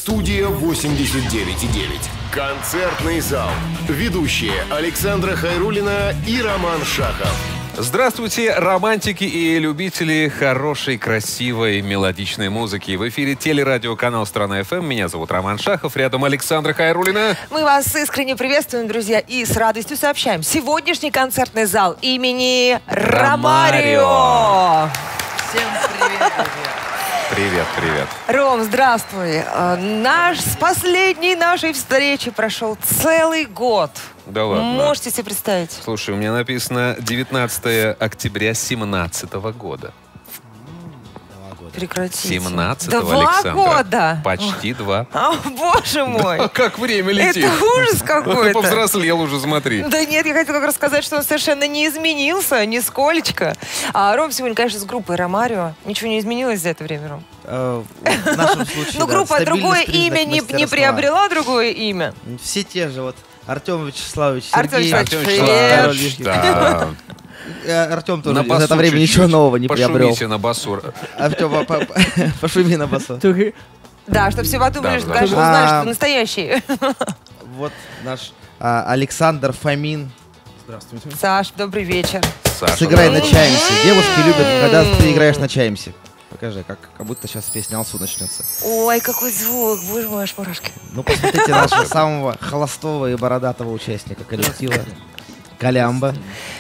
Студия 89,9. Концертный зал. Ведущие Александра Хайруллина и Роман Шахов. Здравствуйте, романтики и любители хорошей, красивой, мелодичной музыки. В эфире телерадиоканал «Страна ФМ». Меня зовут Роман Шахов, рядом Александра Хайруллина. Мы вас искренне приветствуем, друзья, и с радостью сообщаем. Сегодняшний концертный зал имени Ромарио. Всем привет, друзья. Привет, привет. Ром, здравствуй. С последней нашей встречи прошел целый год. Да ладно? Можете себе представить? Слушай, у меня написано 19 октября 2017 года. Прекратите. 17-го, 2 Александра. года. Почти 2. О, боже мой. Да, как время летит. Это ужас какой-то. Ты повзрослел уже, смотри. Да нет, я хотела как раз сказать, что он совершенно не изменился, нисколечко. Ром сегодня, конечно, с группой Ромарио. Ничего не изменилось за это время, Ром? В нашем случае, Ну, группа другое имя не мастерства. приобрела другое имя. Все те же, вот Артем Вячеславович, Артем Сергей. Вячеславович, привет. Да. Артем тоже На за басу это время чуть-чуть. ничего нового не приобрел. Пошумите на басу. Артем, пошуми на басу. Да, чтобы все подумали, Да, что, да. конечно, узнали, что ты настоящий. Вот наш Александр Фомин. Здравствуйте. Саш, добрый вечер. Саша. Сыграй на чаемсе. Девушки любят, когда ты играешь на чаемсе. Покажи, как будто сейчас песня Алсу начнется. Ой, какой звук, боже мой, аж мурашки. Ну, посмотрите нашего самого холостого и бородатого участника коллектива. Калямба.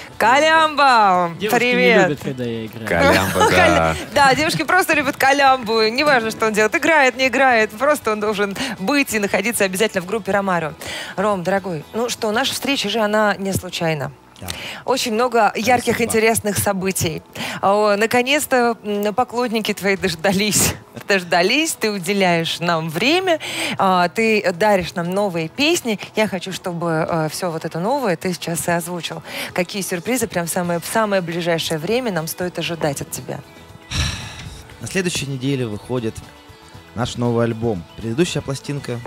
Калямба, Девушки не привет. любят, когда я играю. Калямба, да. Да, девушки просто любят Калямбу. Неважно, что он делает. Играет, не играет. Просто он должен быть и находиться обязательно в группе Ромарио. Ром, дорогой, ну что, наша встреча же, она не случайна. Да. Очень много ярких, судьба. интересных событий. Наконец-то поклонники твои дождались. Дождались, ты уделяешь нам время, ты даришь нам новые песни. Я хочу, чтобы все вот это новое ты сейчас и озвучил. Какие сюрпризы прям в самое ближайшее время нам стоит ожидать от тебя? На следующей неделе выходит наш новый альбом. Предыдущая пластинка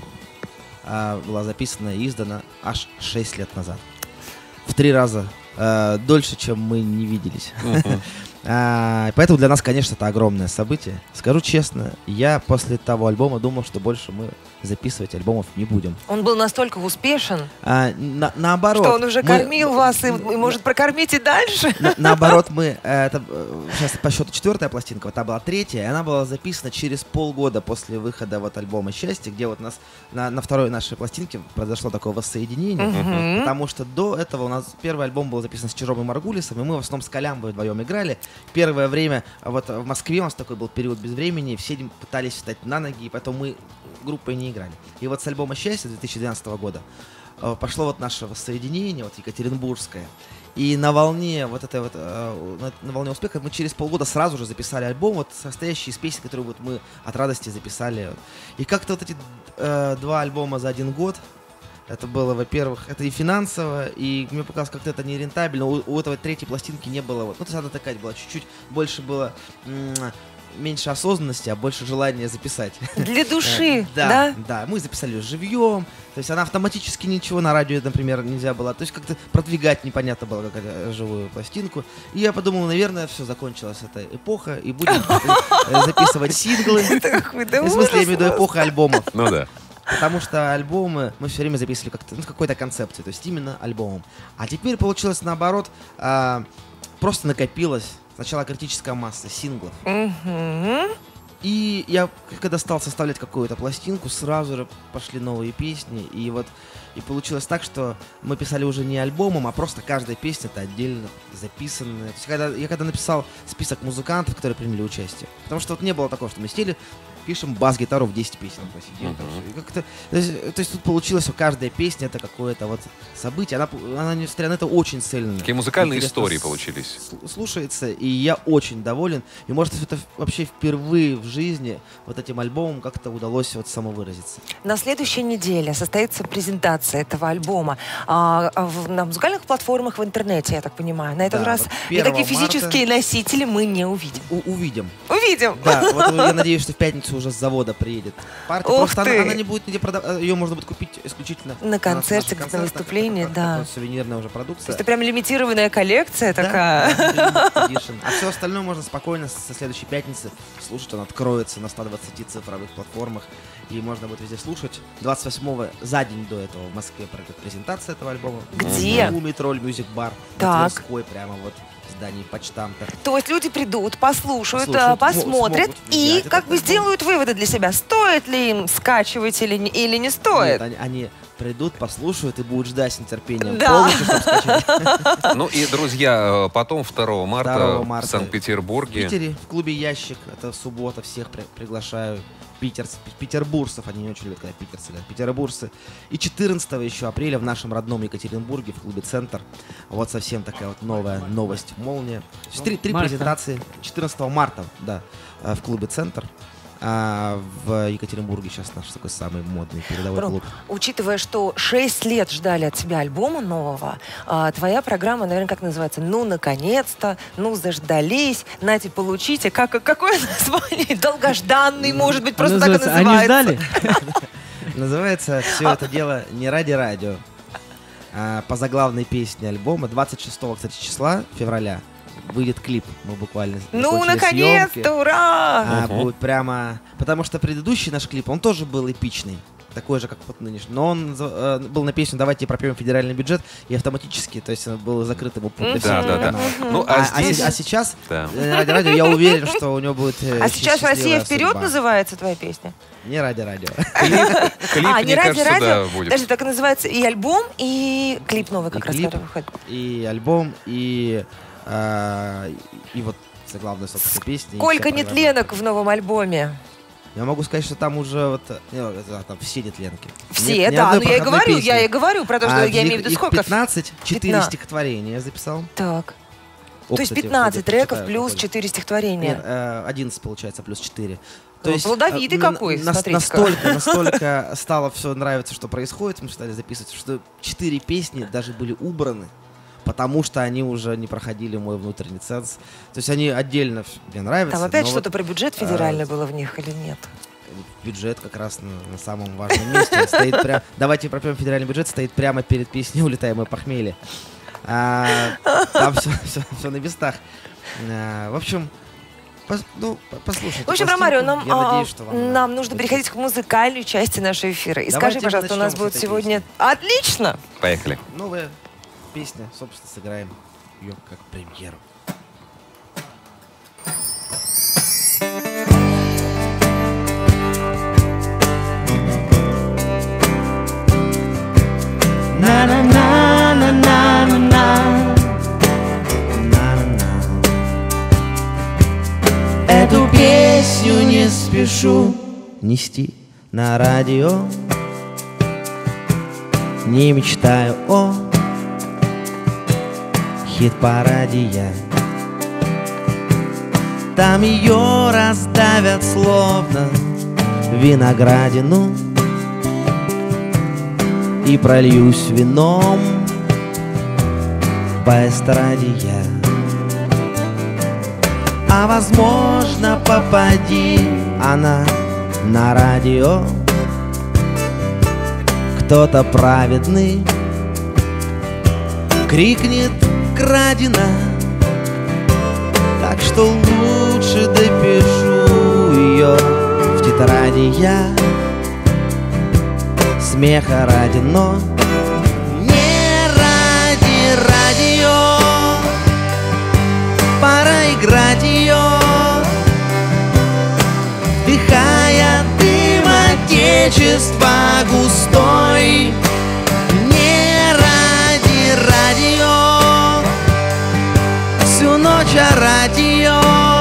была записана и издана аж 6 лет назад. В 3 раза дольше, чем мы не виделись. Поэтому для нас, конечно, это огромное событие. Скажу честно, я после того альбома думал, что больше мы записывать альбомов не будем. Он был настолько успешен, Наоборот. что он уже кормил вас и может прокормить и дальше. Наоборот, сейчас по счету 4-я пластинка, вот та была 3-я, и она была записана через полгода после выхода вот альбома «Счастье», где вот у нас на 2-й нашей пластинке произошло такое воссоединение, потому что до этого у нас первый альбом был записан с Чижом и Маргулисом, и мы в основном с Калямбой вдвоем играли. Первое время вот в Москве у нас такой был период без времени, все пытались встать на ноги, и поэтому мы группой не играли. И вот с альбома «Счастье» 2012 года пошло вот наше воссоединение, вот екатеринбургское. И на волне вот этой вот, на волне успеха мы через полгода сразу же записали альбом, вот состоящий из песен, которые вот мы от радости записали. И как-то вот эти 2 альбома за 1 год, это было, во-первых, это и финансово, и мне показалось, как-то это нерентабельно. У этого 3-й пластинки не было, вот, ну, то есть она такая была, чуть-чуть больше было, меньше осознанности, а больше желания записать. Для души, да? Да, мы записали ее живьем, то есть она автоматически ничего на радио, например, нельзя было, то есть как-то продвигать непонятно было, как живую пластинку. И я подумал, наверное, все, закончилась эта эпоха, и будем записывать синглы. В смысле, я имею в виду эпоха альбомов. Ну да. Потому что альбомы мы все время записывали как-то, с какой-то концепцией, то есть именно альбомом. А теперь получилось наоборот, просто накопилась сначала критическая масса синглов. И я, когда стал составлять какую-то пластинку, сразу же пошли новые песни. И вот и получилось так, что мы писали уже не альбомом, а просто каждая песня это отдельно записанная. То есть, я когда написал список музыкантов, которые приняли участие, потому что вот не было такого, что мы сели, пишем бас-гитару в 10 песен. То есть тут получилось, что каждая песня это какое-то вот событие. Она несмотря на это очень цельная. Такие музыкальные интересно истории получились. Слушается, и я очень доволен. И может это вообще впервые в жизни вот этим альбомом как-то удалось вот самовыразиться. На следующей неделе состоится презентация этого альбома на музыкальных платформах в интернете, я так понимаю. На этот Да, раз вот никакие 1 марта физические носители мы не увидим. Увидим. Увидим! Да, вот я надеюсь, что в пятницу уже с завода приедет партия. Ух Просто ты! она не будет нигде продавать. Ее можно будет купить исключительно На концерте, наших на концертах. выступлении, Это да. такая сувенирная уже продукция. Это прям лимитированная коллекция Да, такая. да, limited edition. А все остальное можно спокойно со следующей пятницы слушать. Он откроется на 120 цифровых платформах. И можно будет везде слушать. 28-го, за день до этого, в Москве пройдет презентация этого альбома. Где? У Метроль Мюзик Бар. Так. На Тверской, прямо вот в здании почтамта. То есть люди придут, послушают, Послушают, посмотрят смогут и взять как этот бы альбом. сделают выводы для себя, стоит ли им скачивать или не стоит. Нет, они придут, послушают и будут ждать с нетерпением Да. полностью, чтобы скачать. Ну и, друзья, потом 2 марта, 2 в марта В Санкт-Петербурге. Питере, в клубе «Ящик», это суббота, всех приглашаю. Петербуржцев, они не очень любят, когда питерцы говорят, петербуржцы. И 14 еще апреля в нашем родном Екатеринбурге в клубе «Центр». Вот совсем такая вот новая новость, молния. То есть три Марта. презентации. 14 марта, да, в клубе «Центр». А в Екатеринбурге сейчас наш такой самый модный передовой Ром, клуб. учитывая, что 6 лет ждали от тебя альбома нового, твоя программа, наверное, как называется? Ну, наконец-то, ну, заждались, нате, получите. Какое название? Долгожданный, может быть, просто так и Называется, называется. Они ждали? Называется все это дело «Не ради радио». По заглавной песне альбома 26, кстати, числа февраля выйдет клип. Мы буквально Ну, закончили наконец-то, съемки. ура! Будет прямо... Потому что предыдущий наш клип, он тоже был эпичный. Такой же, как вот нынешний. Но он был на песню «Давайте пропьем федеральный бюджет» и автоматически, то есть он был закрытым для всех Да, да, да. телеканалов. Ну, А сейчас, Да. ради радио, я уверен, что у него будет А сейчас «Россия счастливая вперед» судьба. называется твоя песня? Не ради радио. Клип, не мне ради кажется, радио. да, будет. Даже так и называется и альбом, и клип новый как И раз клип, который выходит. и альбом, и вот заглавная, собственно, песня. и Сколько вся программа. нетленок в новом альбоме? Я могу сказать, что там уже вот... там все нетленки. Все, Нет ни да. одной Ну, я и проходной говорю, песни. я и говорю про то, что я имею в виду их сколько. 15, 4 15. стихотворения я записал. Так. О, То есть кстати, 15 вот треков читаю, плюс какой. 4 стихотворения. Нет, 11 получается, плюс 4. Ну, плодовитый какой, смотрите-ка. Настолько стало все нравиться, что происходит, мы стали записывать, что 4 песни даже были убраны, потому что они уже не проходили мой внутренний ценз. То есть они отдельно мне нравятся. Там опять но что-то вот про бюджет федеральный было в них или нет? бюджет как раз на самом важном месте. Он стоит прямо. Давайте пропьем федеральный бюджет, стоит прямо перед песней «Улетаем мы похмелье». Там все на местах. В общем, послушайте. В общем, пластинку. Ромарио, Я надеюсь, что вам нам нужно будет. переходить к музыкальной части нашего эфира. И Давайте скажи, пожалуйста, у нас начнем будет с этой сегодня... Отлично! Поехали. Новая песня, собственно, сыграем ее как премьеру. Эту песню не спешу нести на радио. Не мечтаю о хит-параде я. Там ее раздавят словно виноградину и прольюсь вином по эстраде я. А возможно, попади она на радио, кто-то праведный крикнет «Крадена!», так что лучше допишу ее в тетради я. Смеха ради, но не ради радио. Пора играть ее, вдыхая дым отечества густой. Не ради радио, всю ночь орать ее,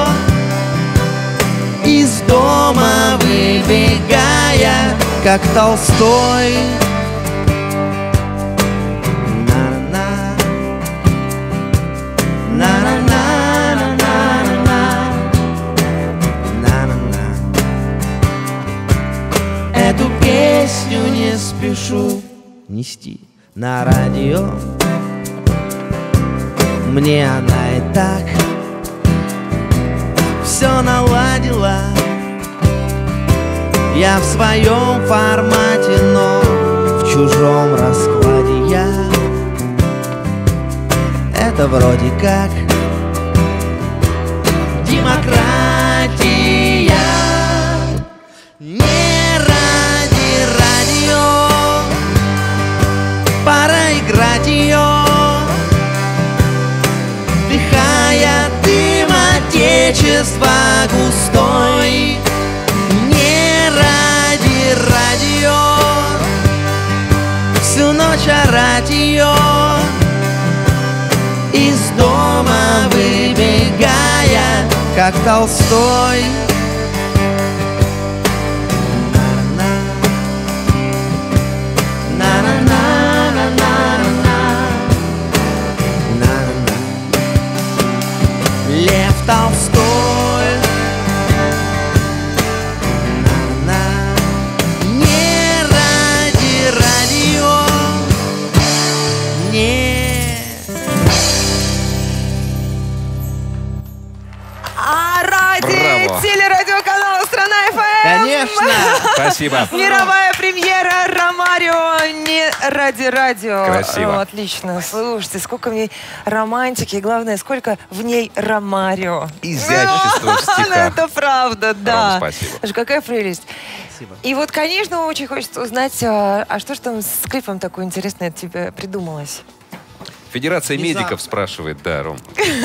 из дома выбегая, как Толстой. Эту песню не спешу нести на радио. Мне она и так все наладила. Я в своем формате, но в чужом раскладе я. Это вроде как демократия. Не ради радио, пора играть ее, вдыхая дым отечества густой. Не ради радио, всю ночь орать ее, из дома выбегая, как Толстой. Лев Толстой. Не ради радио, не. А ради Браво. телерадиоканала «Страна ФМ». Конечно. Спасибо. Мировая премьера «Ромарио» не ради радио. Красиво. Отлично. Слушайте, сколько в ней романтики. И главное, сколько в ней Ромарио. Изящество в стихах. Это правда, да. Рома, спасибо. Слушай, какая прелесть. Спасибо. И вот, конечно, очень хочется узнать, а что ж там с клипом такое интересное от тебя придумалось? Федерация Внезапно. медиков спрашивает, да, Ром.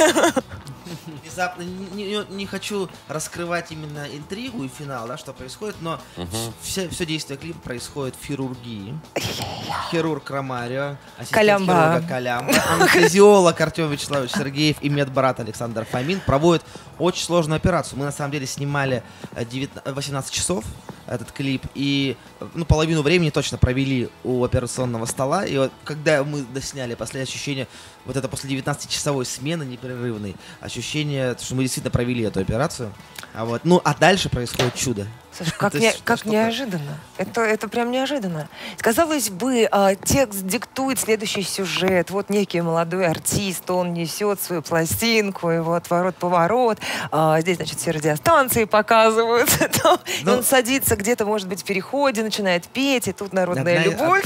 Внезапно не хочу раскрывать именно интригу и финал, да, что происходит, но все действие клипа происходит в хирургии. Хирург Ромарио, ассистент Колямба. хирурга Колямба, анестезиолог Артем Вячеславович Сергеев и медбрат Александр Фомин проводят очень сложную операцию. Мы на самом деле снимали 18 часов этот клип, и половину времени точно провели у операционного стола. И вот когда мы досняли последнее ощущение, вот это после 19-часовой смены непрерывной, ощущение, что мы действительно провели эту операцию. А дальше происходит чудо. Слушай, как, То есть как что-то- неожиданно. Это прям неожиданно. Казалось бы, текст диктует следующий сюжет. Вот некий молодой артист, он несет свою пластинку, и вот отворот-поворот. Здесь, значит, все радиостанции показывают. И он садится где-то, может быть, в переходе, начинает петь, и тут народная любовь.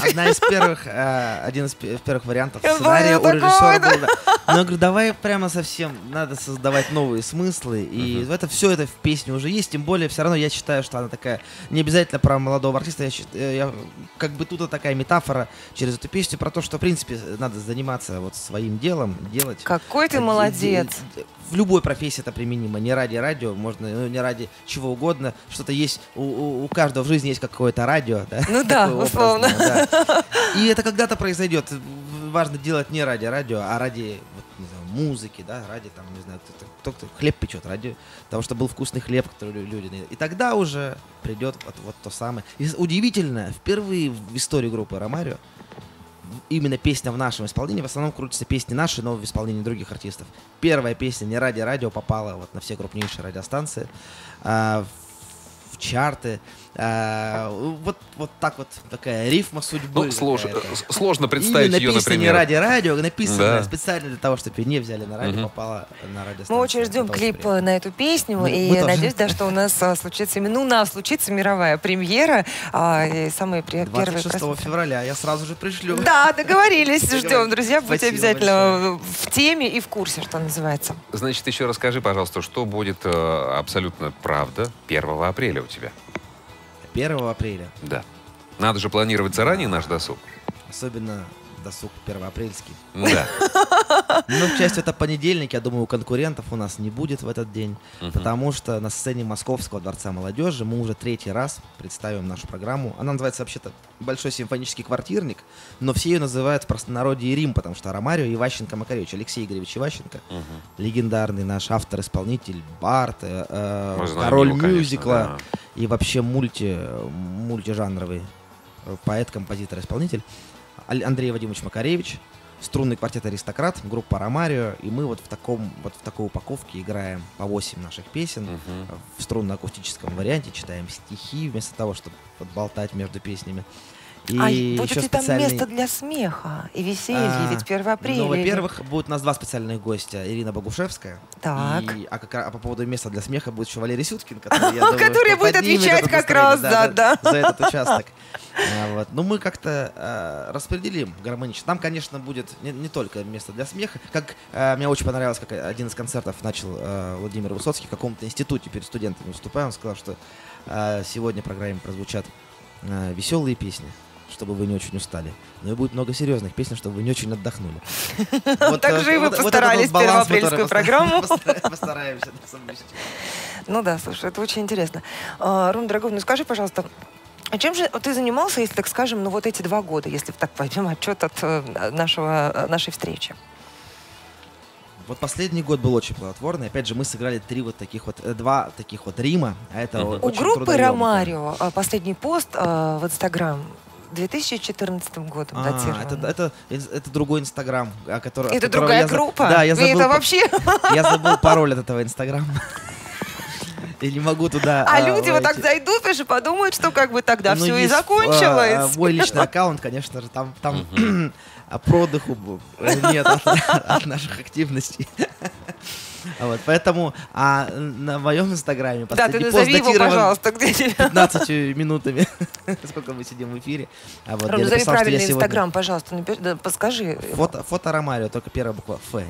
Один из первых вариантов Я сценария помню у режиссера такое, был. Да. Но я говорю, давай прямо совсем, надо создавать новые смыслы. И все это в песне уже есть. Тем более, все равно я считаю, что она такая, не обязательно про молодого артиста. Я как бы тут такая метафора через эту песню про то, что, в принципе, надо заниматься вот своим делом, делать. Какой ты молодец. В любой профессии это применимо. Не ради радио, можно не ради чего угодно. Что-то есть, у каждого в жизни есть какое-то радио. Да? Ну да, Такое условно. образное, да. И это когда-то произойдет. Важно делать не ради радио, а ради не знаю, музыки, да, ради там, не знаю, кто-то хлеб печет, ради того, чтобы был вкусный хлеб, который люди. И тогда уже придет вот то самое. И удивительно, впервые в истории группы Ромарио именно песня в нашем исполнении, в основном крутятся песни наши, но в исполнении других артистов. Первая песня «Не ради радио» попала вот на все крупнейшие радиостанции, в чарты. Вот так вот такая рифма судьбы. Ну, сложно представить именно ее, песня «Не например. ради радио», написанная Да. специально для того, чтобы ее не взяли на радио, попала на радиостанцию. Мы очень ждем Это очень клип приятно. на эту песню, Мы и тоже. надеюсь, да, что у нас случится именно, у нас случится мировая премьера, и самые первые 26 просмотры. февраля я сразу же пришлю. Да, договорились, ждем, Договорились. друзья, будьте Спасибо обязательно в теме и в курсе, что называется. Значит, еще расскажи, пожалуйста, что будет абсолютно правда 1 апреля у тебя? 1 апреля. Да. Надо же планировать заранее наш досуг. Особенно досуг первоапрельский. Да. Ну, к счастью, это понедельник. Я думаю, конкурентов у нас не будет в этот день, потому что на сцене Московского дворца молодежи мы уже 3-й раз представим нашу программу. Она называется вообще-то «Большой симфонический квартирник», но все ее называют в простонародье Рим, потому что Ромарио Иващенко Макаревич, Алексей Игоревич Иващенко, легендарный наш автор-исполнитель, бард, Мы знаем король его, конечно, мюзикла да. и вообще мультижанровый поэт, композитор, исполнитель. Андрей Вадимович Макаревич, струнный квартет «Аристократ», группа «Ромарио», и мы вот в такой упаковке играем по 8 наших песен в струнно-акустическом варианте, читаем стихи вместо того, чтобы болтать между песнями. И будет еще ли там специальный... место для смеха и веселья? Ведь 1 апреля. Ну, во-первых, будет у нас 2 специальных гостя. Ирина Богушевская. Так. А по поводу места для смеха будет еще Валерий Сюткин, который, я думаю, Который будет поднимет отвечать это как раз, настроение, да. за этот участок. Вот. Ну, мы как-то распределим гармонично. Там, конечно, будет не только место для смеха. Как мне очень понравилось, как один из концертов начал Владимир Высоцкий в каком-то институте перед студентами выступая. Он сказал, что сегодня в программе прозвучат веселые песни, чтобы вы не очень устали. Но и будет много серьезных песен, чтобы вы не очень отдохнули. Так же и вы постарались в первоапрельскую программу. Постараемся. Ну да, слушай, это очень интересно. Рум, дорогой, ну скажи, пожалуйста, а чем же ты занимался, если, так скажем, ну вот эти 2 года, если так возьмем отчет от нашей встречи? Вот последний год был очень плодотворный. Опять же, мы сыграли 2 таких вот Рима. А это У очень группы трудоемко. Ромарио последний пост в Инстаграм 2014 годом датирован. Это другой Инстаграм, Это другая группа? Да, я И забыл. это вообще... Я забыл пароль от этого Инстаграма. И не могу туда... А люди вот так зайдут и же подумают, что как бы тогда все и закончилось. Мой личный аккаунт, конечно же, там продыху нет от наших активностей. Вот, поэтому на моем Инстаграме Да, ты последний пост назови его, датирован пожалуйста, где тебя. 15 минутами, сколько мы сидим в эфире. Ром, назови правильный Инстаграм, пожалуйста, подскажи. Фото Ромарио, только первая буква Ф,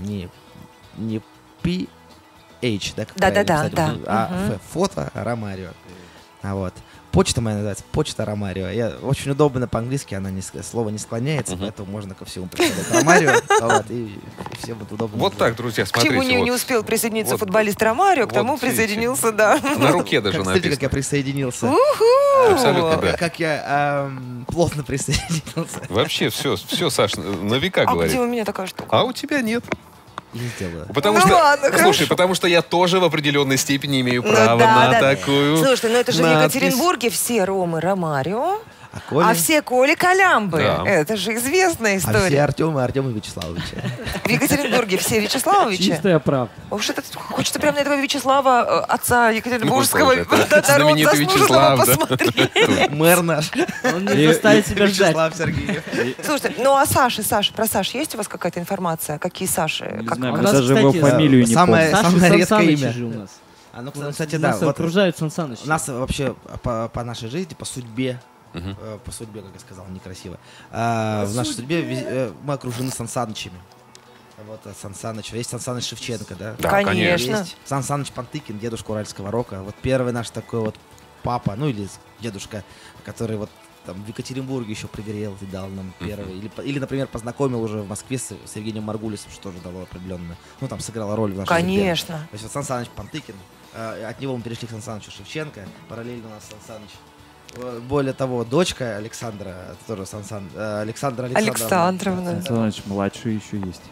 не P, H, да? Да. Ф, фото Ромарио. Вот. Почта моя называется Почта Ромарио. Очень удобно по-английски, слово не склоняется, поэтому можно ко всему прикладывать Ромарио. И всем будет удобно. Вот так, друзья, К смотрите. чему не успел присоединиться футболист Ромарио, к тому присоединился, да. На руке даже Смотрите, как я написано. присоединился. Абсолютно, да. Как я плотно присоединился. Вообще все, Саш, на века А говорит. где у меня такая штука? А у тебя нет. Я сделаю. Потому Ну что, ладно, слушай, хорошо. потому что я тоже в определенной степени имею Ну право да, на да. такую. Слушай, ну это же в надпись. Екатеринбурге все Ромы Ромарио, А Коля? а все Коли Колямбы. Да. Это же известная А все история. Артемы Вячеславовича. В Екатеринбурге все Вячеславовичи. Чистая правда. Уж это хочется прямо на этого Вячеслава, отца Екатеринбургского, Ну, это заслуженного знаменитый Вячеслав, да. посмотреть. Мэр наш. Он не заставит себя ждать. Вячеслав Сергеев. Слушайте, ну а Саша, про Саш есть у вас какая-то информация? Какие Саши? Не Как- знаю, у мы нас, даже его кстати, фамилию не самое- помню. самое Саша редкое Сансаныч имя. же у нас. Кстати, да. Нас Вот окружают Сансаныч. нас вообще по нашей жизни, по судьбе, как я сказал, некрасиво. В нашей судьбе мы окружены Сансанычами. Вот Сан Саныч, есть Сан Саныч Шевченко, да? Да, Конечно. Есть Сан Саныч Пантыкин, дедушка уральского рока. Вот первый наш такой вот папа, ну или дедушка, который вот там в Екатеринбурге еще пригрел и дал нам первый. Или, например, познакомил уже в Москве с Евгением Маргулисом, что тоже дало определенно. Ну, там сыграла роль в нашей судьбе. Конечно. То есть вот Сан Саныч Пантыкин, от него мы перешли к Сан Санычу Шевченко, параллельно у нас Сан Саныч. Более того, дочка Александра, тоже Александра Александровна. Сансаныч младший еще есть.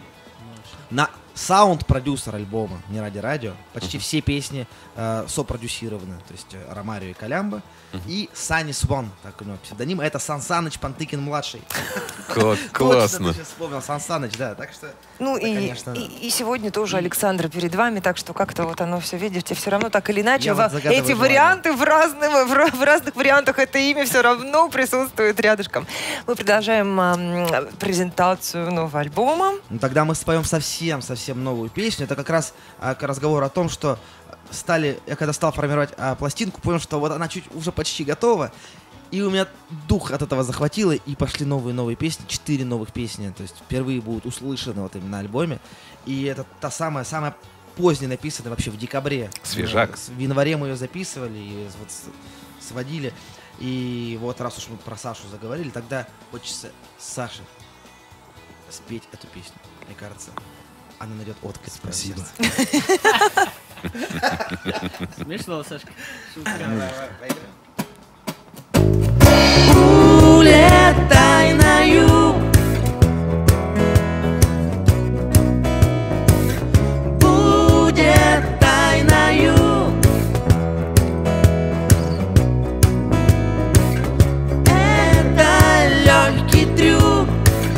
Саунд-продюсер альбома «Не ради радио». Почти все песни сопродюсированы. То есть Ромарио и Колямба. И Сани Свон, так у него псевдоним. Это Сан Саныч Пантыкин-младший. Классно. Точно, ты сейчас вспомнил. Сан Саныч, да. Так что, Ну да, и, конечно. и сегодня тоже Александр перед вами, так что как-то вот оно все, видите, все равно так или иначе, Я вот загадываю эти желание. варианты в разных вариантах это имя все равно присутствует рядышком. Мы продолжаем презентацию нового альбома. Ну, тогда мы споем совсем новую песню. Это как раз к разговору о том, что я когда стал формировать пластинку, понял, что вот она уже почти готова. И у меня дух от этого захватило, и пошли новые песни, 4 новых песни. То есть впервые будут услышаны вот именно на альбоме. И это та самая поздняя написанная вообще в декабре. Свежак. В январе мы ее записывали и вот сводили. И вот раз уж мы про Сашу заговорили, тогда хочется Саше спеть эту песню. Мне кажется, она найдет отклик. Спасибо. Смешно, Сашка. Улетай на юг, будет тайна юг. Это легкий трюк.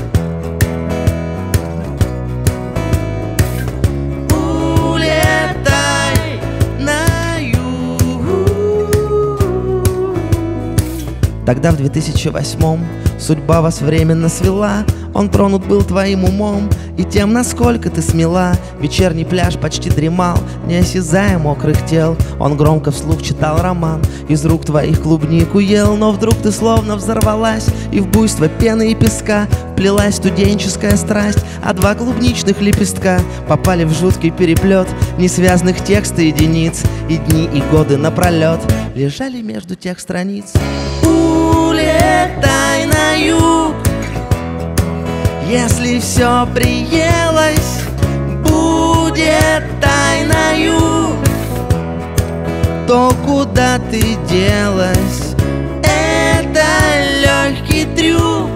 Улетай на юг. Тогда в 2008-м с судьба вас временно свела. Он тронут был твоим умом и тем, насколько ты смела. Вечерний пляж почти дремал, не осязая мокрых тел. Он громко вслух читал роман, из рук твоих клубнику ел. Но вдруг ты словно взорвалась, и в буйство пены и песка вплелась студенческая страсть, а два клубничных лепестка попали в жуткий переплет несвязных текста единиц. И дни, и годы напролет лежали между тех страниц. Улетай на юг, если все приелось, будет тайною, то куда ты делась? Это легкий трюк,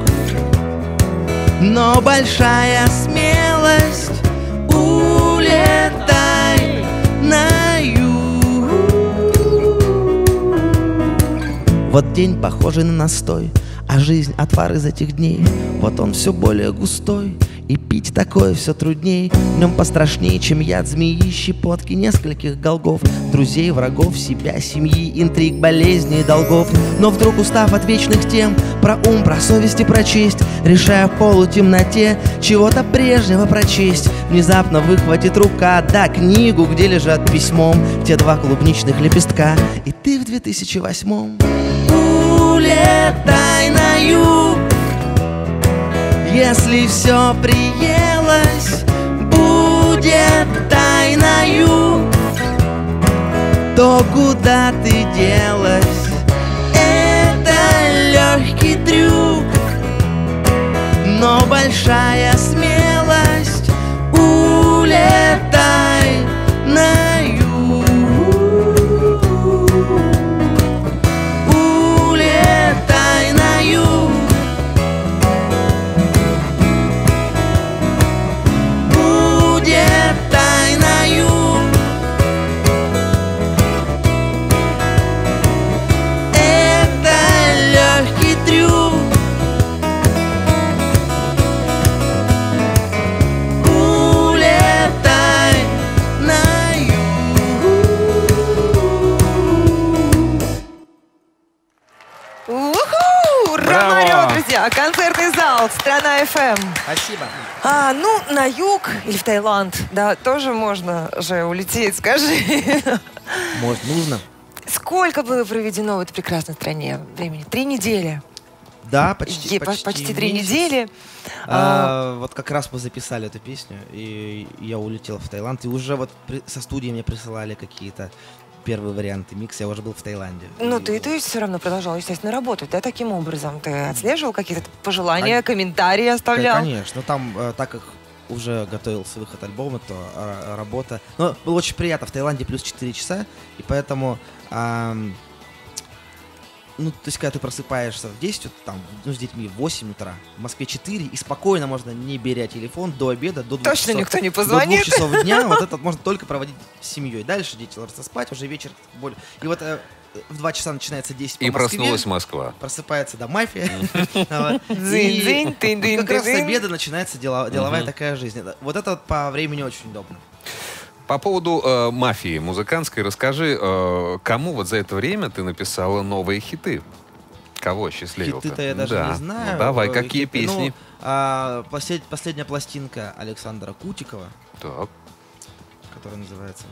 но большая смелость. Улетай на юг. Вот день похожий на настой, а жизнь отвар из этих дней. Вот он все более густой, и пить такое все трудней. В нем пострашнее, чем яд змеи, щепотки нескольких голгов, друзей, врагов, себя, семьи, интриг, болезней и долгов. Но вдруг, устав от вечных тем, про ум, про совесть и про честь, решая в полутемноте чего-то прежнего прочесть, внезапно выхватит рука, да, книгу, где лежат письмом те два клубничных лепестка. И ты в 2008-м. Улетай на юг, если все приелось, будет тайною, то куда ты делась? Это легкий трюк, но большая смелость. Улетай на юг. Улетай на юг. Будет тайною, это легкий трюк. Улетай на юг. Уху! Браво! Ромарёв, друзья! Концертный зал «Страна ФМ». Спасибо. Ну, на юг или в Таиланд, да, тоже можно же улететь, скажи. Может, нужно? Сколько было проведено в этой прекрасной стране времени? 3 недели. Да, почти Почти 3 месяц. недели. Вот как раз мы записали эту песню, и я улетел в Таиланд, и уже вот со студии мне присылали какие-то первые варианты микса, я уже был в Таиланде. Ну, И ты все равно продолжал, естественно, работать, да, таким образом? Ты отслеживал какие-то пожелания, комментарии оставлял? Конечно, там, так как уже готовился выход альбома, то работа... Но было очень приятно, в Таиланде плюс 4 часа, и поэтому... Ну, то есть, когда ты просыпаешься в 10, там, ну, с детьми в 8 утра, в Москве 4, и спокойно можно, не беря телефон, до обеда, до 2 Точно часов. никто не До позвонит. 2 часов дня, вот это можно только проводить с семьей. Дальше дети ложатся спать, уже вечер более... И вот в 2 часа начинается 10 по И Москве. проснулась Москва. Просыпается, да, мафия. Дзынь-дзынь, И тынь-дынь, как раз с тынь-дынь. обеда начинается деловая такая жизнь. Вот это по времени очень удобно. По поводу мафии музыкантской расскажи, кому вот за это время ты написала новые хиты? Кого счастливил? Хиты-то я даже не знаю. Ну, давай, какие Хиты, песни? Последняя пластинка Александра Кутикова, Так. которая называется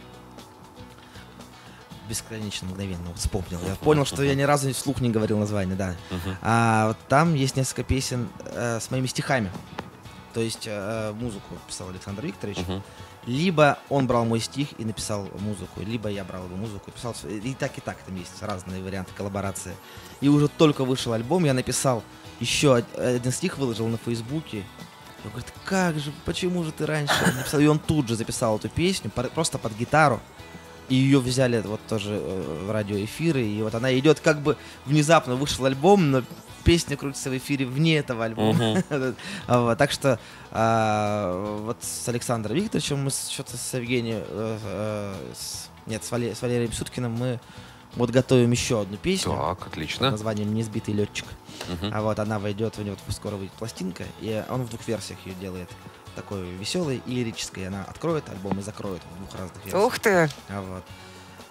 «Бесконечно мгновенно». Вот вспомнил. Я понял, что я ни разу вслух не говорил название, да. Вот там есть несколько песен с моими стихами. То есть музыку писал Александр Викторович. Либо он брал мой стих и написал музыку, либо я брал его музыку и писал. И так там есть разные варианты коллаборации. И уже только вышел альбом, я написал еще один стих, выложил на Фейсбуке. Он говорит, как же, почему же ты раньше не написал? И он тут же записал эту песню, просто под гитару. И ее взяли вот тоже в радиоэфиры. И вот она идет как бы внезапно вышел альбом, но песня крутится в эфире вне этого альбома. Вот, так что вот с Александром Викторовичем мы что-то с Евгением... Нет, с Валерием Сюткиным мы вот готовим еще одну песню. Так, Под отлично. названием «Несбитый летчик». Вот она войдет, у него скоро выйдет пластинка, и он в 2 версиях ее делает. Такой веселой и лирической. Она откроет альбом и закроет в 2 разных версиях. Ух ты! Вот.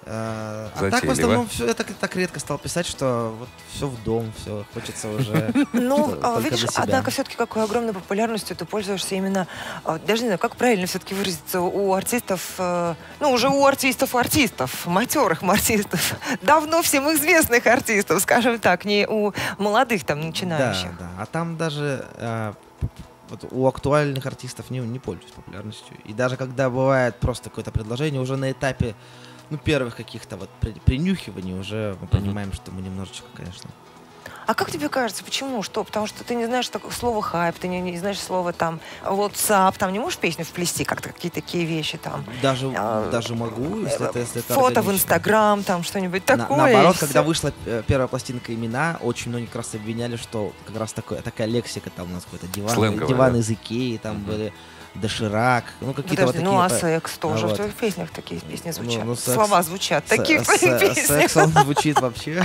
А так в Затейливо. основном все это так редко стал писать, что вот все в дом, все хочется уже. Ну, только видишь, для себя. однако все-таки какой огромной популярностью ты пользуешься именно, даже не знаю, как правильно все-таки выразиться, у артистов, ну, уже у артистов, матерых артистов, давно всем известных артистов, скажем так, не у молодых там начинающих. Да. А там даже вот у актуальных артистов не пользуюсь популярностью. И даже когда бывает просто какое-то предложение, уже на этапе первых каких-то вот принюхиваний уже мы понимаем, что мы немножечко, конечно. А как тебе кажется, почему? Что? Потому что ты не знаешь такое слово хайп, ты не знаешь слова там WhatsApp, там не можешь песню вплести, как-то какие-то такие вещи там. Даже могу, если это Фото в органично. Инстаграм, там что-нибудь такое. Наоборот, и когда всё. вышла первая пластинка «Имена», очень многие как раз обвиняли, что как раз такая лексика, там у нас какой-то Сленговая, диван да? из Икеи, там были Доширак, какие-то вот Подожди, такие. ну а секс тоже вот. в твоих песнях такие песни звучат. Ну, секс- Слова звучат такие в твоих песнях. Секс, он звучит вообще.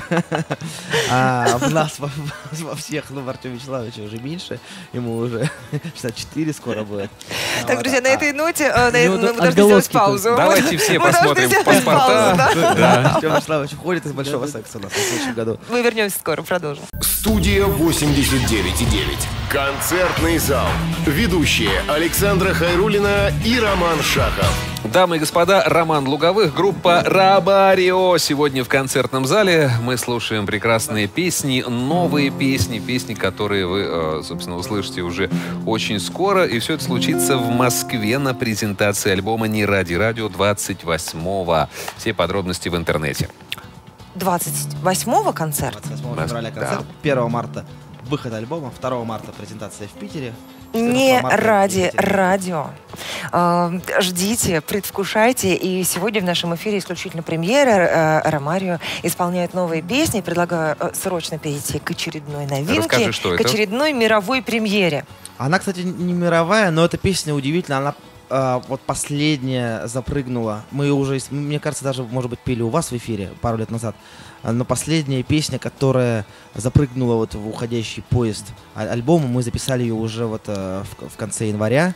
А в нас во всех, в Артеме Вячеславовиче уже меньше, ему уже 64 скоро будет. Так, друзья, на этой ноте мы Ну, должны сделать отголоски паузу. Давайте все Мы должны посмотрим сделать паспорта. паузу, да? Да. Артем Вячеславович уходит из большого секса у нас в следующем году. Мы вернемся скоро, продолжим. Студия 89,9. Концертный зал. Ведущие Александра Хайруллина и Роман Шахов. Дамы и господа, Роман Луговых, группа Робарио. Сегодня в концертном зале мы слушаем прекрасные песни, новые песни, которые вы, собственно, услышите уже очень скоро. И все это случится в Москве на презентации альбома «Не ради радио» 28-го. Все подробности в интернете. 28-го концерт? 28 февраля концерт, 1 марта выход альбома, 2 марта презентация в Питере. 14 Не марта в ради Питере. радио. Ждите, предвкушайте. И сегодня в нашем эфире исключительно премьера. Ромарио исполняет новые песни. Предлагаю срочно перейти к очередной новинке. Расскажи, что к это? очередной мировой премьере. Она, кстати, не мировая, но эта песня удивительная. Она вот последняя запрыгнула. Мы ее уже, мне кажется, даже, может быть, пели у вас в эфире пару лет назад. Но последняя песня, которая запрыгнула вот в уходящий поезд альбома, мы записали ее уже вот в конце января.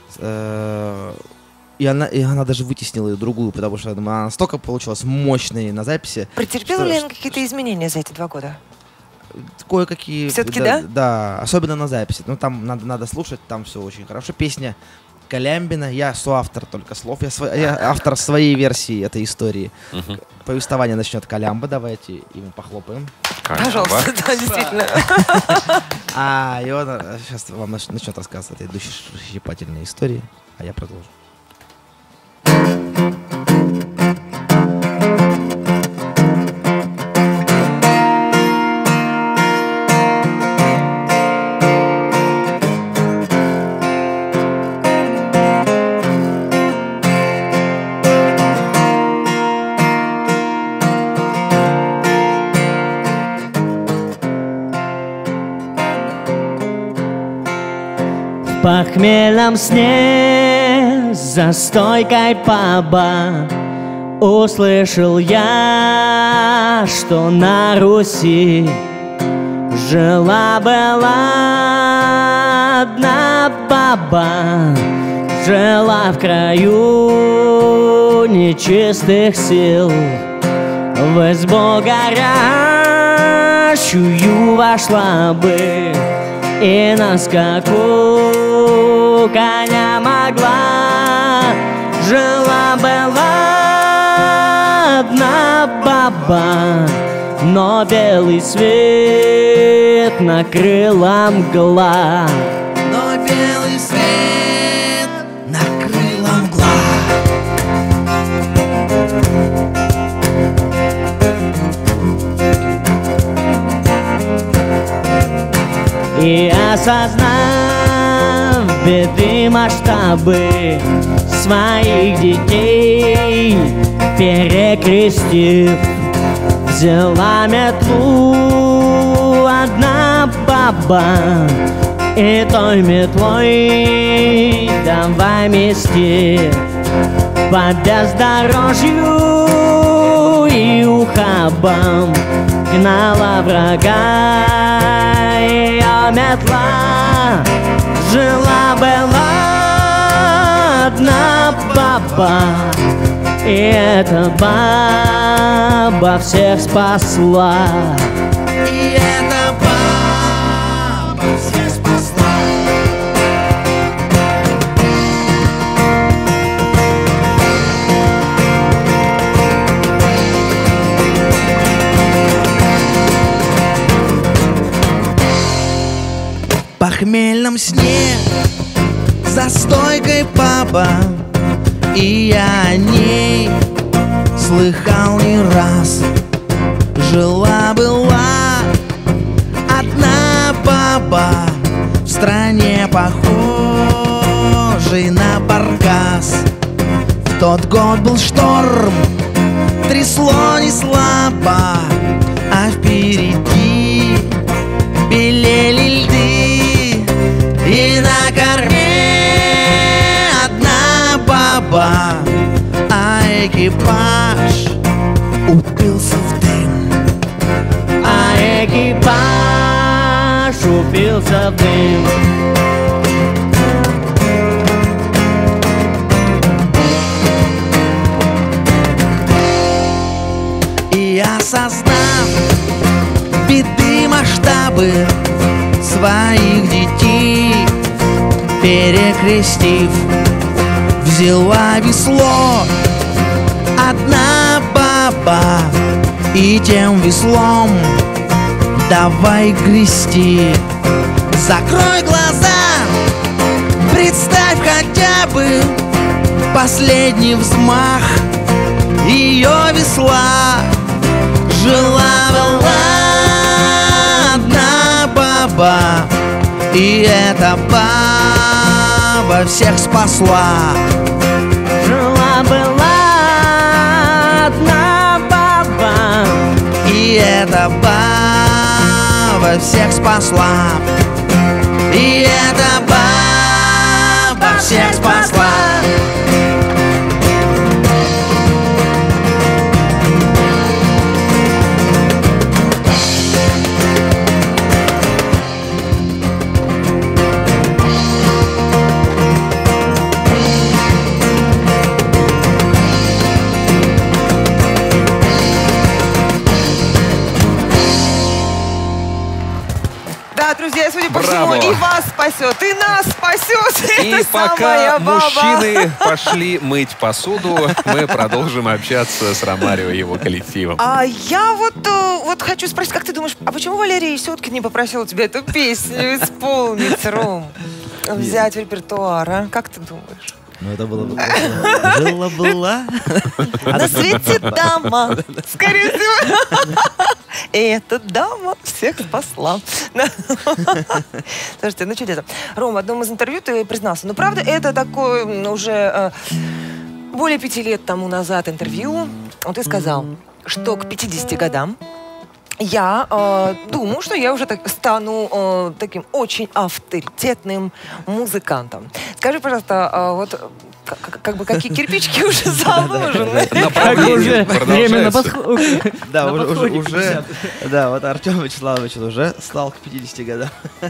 И она даже вытеснила ее другую, потому что она настолько получилась мощной на записи. Претерпела что- ли она какие-то изменения за эти 2 года? Кое-какие. Всё-таки да? Да, особенно на записи. Ну, там надо слушать, там все очень хорошо. Песня Колямбина, я соавтор только слов, я автор своей версии этой истории. Повествование начнет Колямба, давайте ему похлопаем. Пожалуйста, да, действительно. И он сейчас вам начнет рассказывать этой душещипательной истории, а я продолжу. В похмельном сне за стойкой паба услышал я, что на Руси жила-была одна баба, жила в краю нечистых сил, в избу горящую вошла бы и на скаку коня могла. Жила-была одна баба, но белый свет накрыла мгла. Но белый свет накрыла мгла. И осознав беды масштабы своих детей, перекрестив, взяла метлу одна баба, и той метлой давай мести по бездорожью и ухабам гнала врага. Ее метла жила-была одна баба, И эта баба всех спасла. И эта баба всех спасла. В похмельном сне за стойкой паба, и я о ней слыхал не раз. Жила-была одна баба в стране, похожей на баркас. В тот год был шторм, трясло не слабо, а впереди белели льды. И на корме одна баба, а экипаж упился в дым. А экипаж упился в дым. И осознав беды масштабы своих детей, перекрестив, взяла весло одна баба, и тем веслом давай грести. Закрой глаза, представь хотя бы последний взмах ее весла. Жила-была одна баба, и эта баба всех спасла. Жила-была одна баба, И эта баба всех спасла. И эта баба всех спасла. Да, друзья, судя по всему, Браво. и вас спасет, и нас спасет. И эта пока самая баба. мужчины пошли мыть посуду, мы продолжим общаться с Ромарио и его коллективом. А я вот хочу спросить, как ты думаешь, а почему Валерий Сюткин не попросил тебя эту песню исполнить, Ром? Взять в репертуар, а? Как ты думаешь? Ну, это было бы... Жила-была. На свете дама, скорее всего. И эта дама всех спасла. Слушайте, ну чудесно. Ром, в одном из интервью ты признался, ну правда, это такое уже более 5 лет тому назад интервью. Ты сказал, что к 50 годам я думаю, что я уже стану таким очень авторитетным музыкантом. Скажи, пожалуйста, вот как бы какие кирпички уже заложены? Направление время на продолжается. подходе. Да, На подходе уже, 50. да, вот Артем Вячеславович уже стал к 50 годам.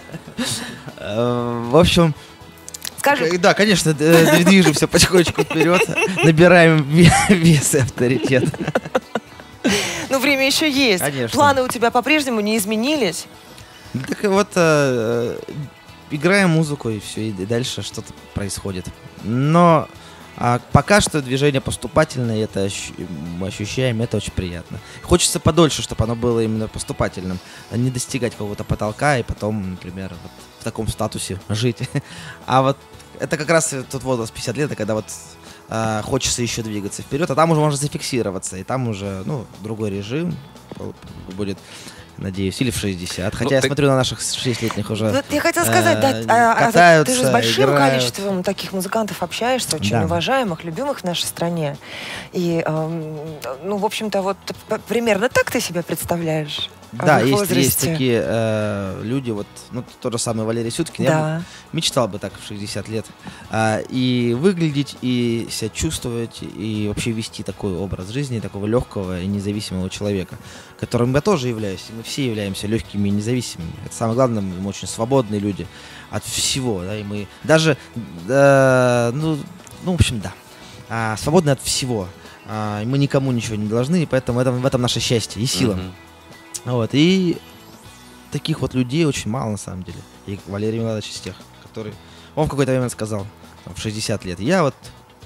В общем, Скажи, да, конечно, движемся потихонечку вперед, набираем вес и авторитет. ну время еще есть. Конечно. Планы у тебя по-прежнему не изменились? Так вот, играем музыку, и все, и дальше что-то происходит. Но пока что движение поступательное, это мы ощущаем, это очень приятно. Хочется подольше, чтобы оно было именно поступательным, а не достигать какого-то потолка и потом, например, вот в таком статусе жить. А вот это как раз тот возраст 50 лет, когда вот хочется еще двигаться вперед, а там уже можно зафиксироваться, и там уже, ну, другой режим будет, надеюсь, или в 60. Хотя я ты- смотрю на наших 6-летних уже. Вот я хотела сказать, да, катаются, ты же с большим играют. количеством таких музыкантов общаешься, очень Да. уважаемых, любимых в нашей стране. И, ну, в общем-то, вот примерно так ты себя представляешь? Да, в их есть возрасте? такие люди, вот, ну, тот же самый Валерий Сюткин, я Да. бы мечтал бы так в 60 лет и выглядеть, и себя чувствовать, и вообще вести такой образ жизни, такого легкого и независимого человека, которым я тоже являюсь, и мы все являемся легкими и независимыми. Это самое главное, мы очень свободные люди от всего, да, и мы даже, ну, в общем, да, свободны от всего. и мы никому ничего не должны, и поэтому в этом наше счастье и сила. Вот, и таких вот людей очень мало на самом деле. И Валерий Меладович из тех, который... Он в какой-то момент сказал, там, в 60 лет, я вот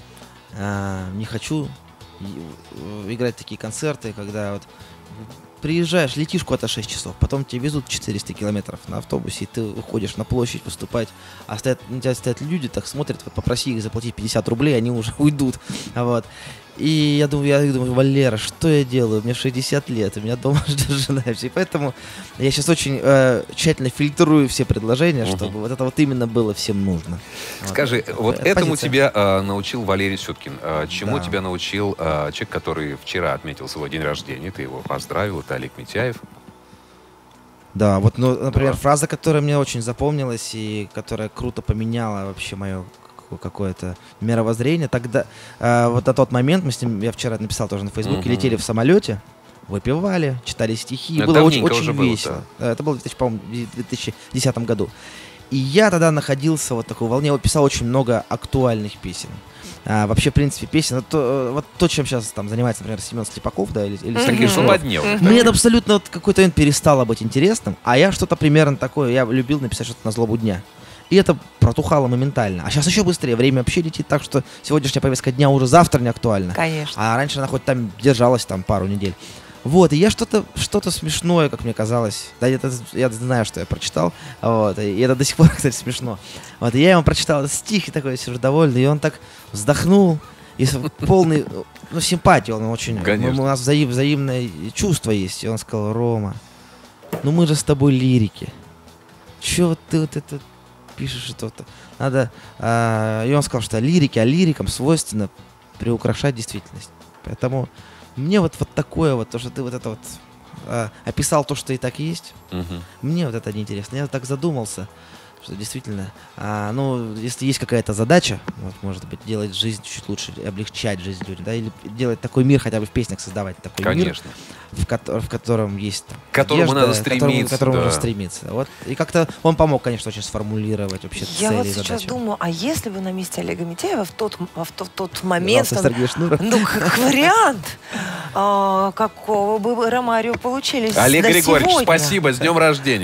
не хочу играть такие концерты, когда вот приезжаешь, летишь куда-то 6 часов, потом тебя везут 400 километров на автобусе, и ты уходишь на площадь выступать, а на тебя стоят люди, так смотрят, вот, попроси их заплатить 50 рублей, они уже уйдут. Вот. И я думаю, Валера, что я делаю? Мне 60 лет, у меня дома ждет жена. И поэтому я сейчас очень тщательно фильтрую все предложения, чтобы вот это вот именно было всем нужно. Скажи, вот этому тебя научил Валерий Сюткин. Чему тебя научил человек, который вчера отметил свой день рождения? Ты его поздравил, это Олег Митяев. Да, вот, ну, например, фраза, которая мне очень запомнилась и которая круто поменяла вообще мое какое-то мировоззрение. Тогда, вот на тот момент, мы с ним, я вчера написал тоже на Фейсбуке, летели в самолете, выпивали, читали стихи. Было очень весело. Да. Это было в 2010 году. И я тогда находился вот в такой волне, вот писал очень много актуальных песен. Вообще, в принципе, песен, вот то, чем сейчас там занимается, например, Семен Слепаков, да, или Сергей Шнуров. Мне это абсолютно вот какой-то момент перестало быть интересным, а я что-то примерно такое, я любил написать что-то на злобу дня. И это протухало моментально. А сейчас еще быстрее. Время вообще летит так, что сегодняшняя повестка дня уже завтра не актуальна. Конечно. А раньше она хоть там держалась там пару недель. Вот, и я что-то смешное, как мне казалось. Да, я знаю, что я прочитал. Вот, и это до сих пор, кстати, смешно. Вот, и я ему прочитал этот стих, и такой сижу довольный. И он так вздохнул. И полный, ну, симпатии. Он очень... У нас взаимное чувство есть. И он сказал: Рома, ну мы же с тобой лирики. Чё вот ты вот это... пишешь что-то. Надо... и он сказал, что лирикам свойственно приукрашать действительность. Поэтому мне вот такое вот, то, что ты вот это вот описал то, что и так есть, мне вот это неинтересно. Я так задумался, что действительно, ну, если есть какая-то задача, вот, может быть, делать жизнь чуть лучше, облегчать жизнь людям, да, или делать такой мир, хотя бы в песнях создавать такой мир, в котором есть там, к которому надо стремиться. К которому нужно стремиться. Вот. И как-то он помог, конечно, очень сформулировать вообще цели и задачи. Я вот сейчас думаю, а если бы на месте Олега Митяева в тот момент... Сергей Шнуров. Ну, как вариант, какого бы Ромарио получились Олег до Григорьевич, сегодня. спасибо, с днем рождения.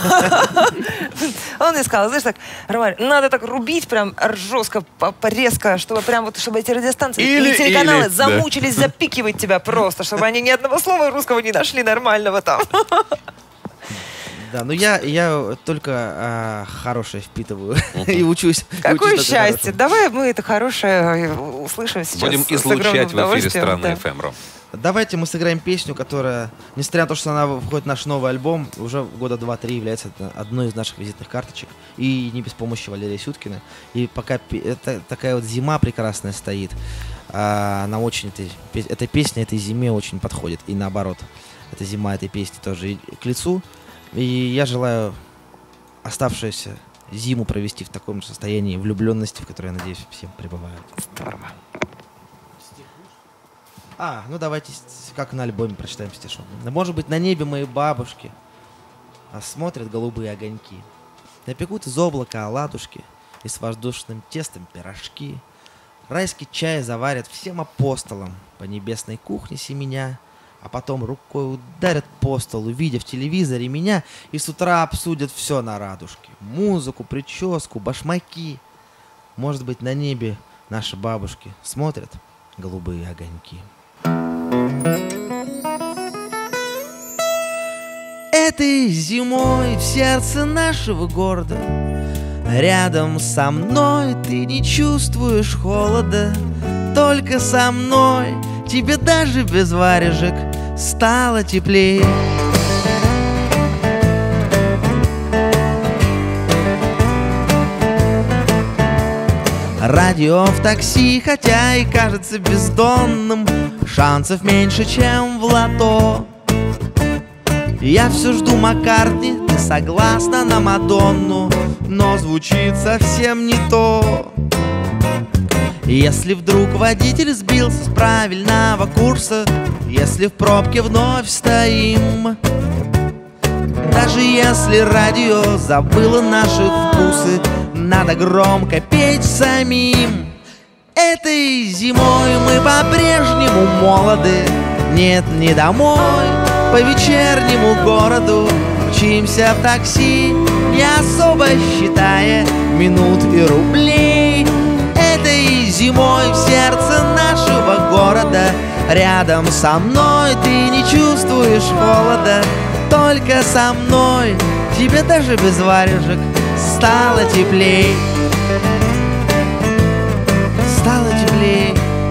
Он и сказал, знаешь, так, Ромарио, надо так рубить прям жестко, резко, чтобы прям вот, чтобы эти радиостанции и телеканалы замучились запикивать тебя просто, чтобы они ни одного слова русского не нашли нормального там. Да, ну я только хорошее впитываю и учусь. Какое счастье. Давай мы это хорошее услышим сейчас. Будем излучать в эфире «Странный ФМ», Ром. Давайте мы сыграем песню, которая, несмотря на то, что она входит в наш новый альбом, уже года 2-3 является одной из наших визитных карточек. И не без помощи Валерия Сюткина. И пока такая вот зима прекрасная стоит, она очень, эта песня этой зиме очень подходит. И наоборот, эта зима этой песни тоже к лицу. И я желаю оставшуюся зиму провести в таком же состоянии влюбленности, в которой, я надеюсь, всем пребывают. Здорово. Ну давайте, как на альбоме, прочитаем стишок. Может быть, на небе мои бабушки смотрят голубые огоньки. Напекут из облака оладушки и с воздушным тестом пирожки. Райский чай заварят всем апостолам по небесной кухне семеня, а потом рукой ударят по столу, видя в телевизоре меня, и с утра обсудят все на радужке. Музыку, прическу, башмаки. Может быть, на небе наши бабушки смотрят голубые огоньки. Этой зимой в сердце нашего города рядом со мной ты не чувствуешь холода. Только со мной тебе даже без варежек стало теплее. Радио в такси, хотя и кажется бездонным, шансов меньше, чем в лото. Я все жду Маккартни, ты согласна на Мадонну, но звучит совсем не то. Если вдруг водитель сбился с правильного курса, если в пробке вновь стоим, даже если радио забыло наши вкусы, надо громко петь самим. Этой зимой мы по-прежнему молоды. Нет, не домой, по вечернему городу. Мчимся в такси, не особо считая минут и рублей. Этой зимой в сердце нашего города рядом со мной ты не чувствуешь холода. Только со мной тебе даже без варежек стало теплей. Стало теплей.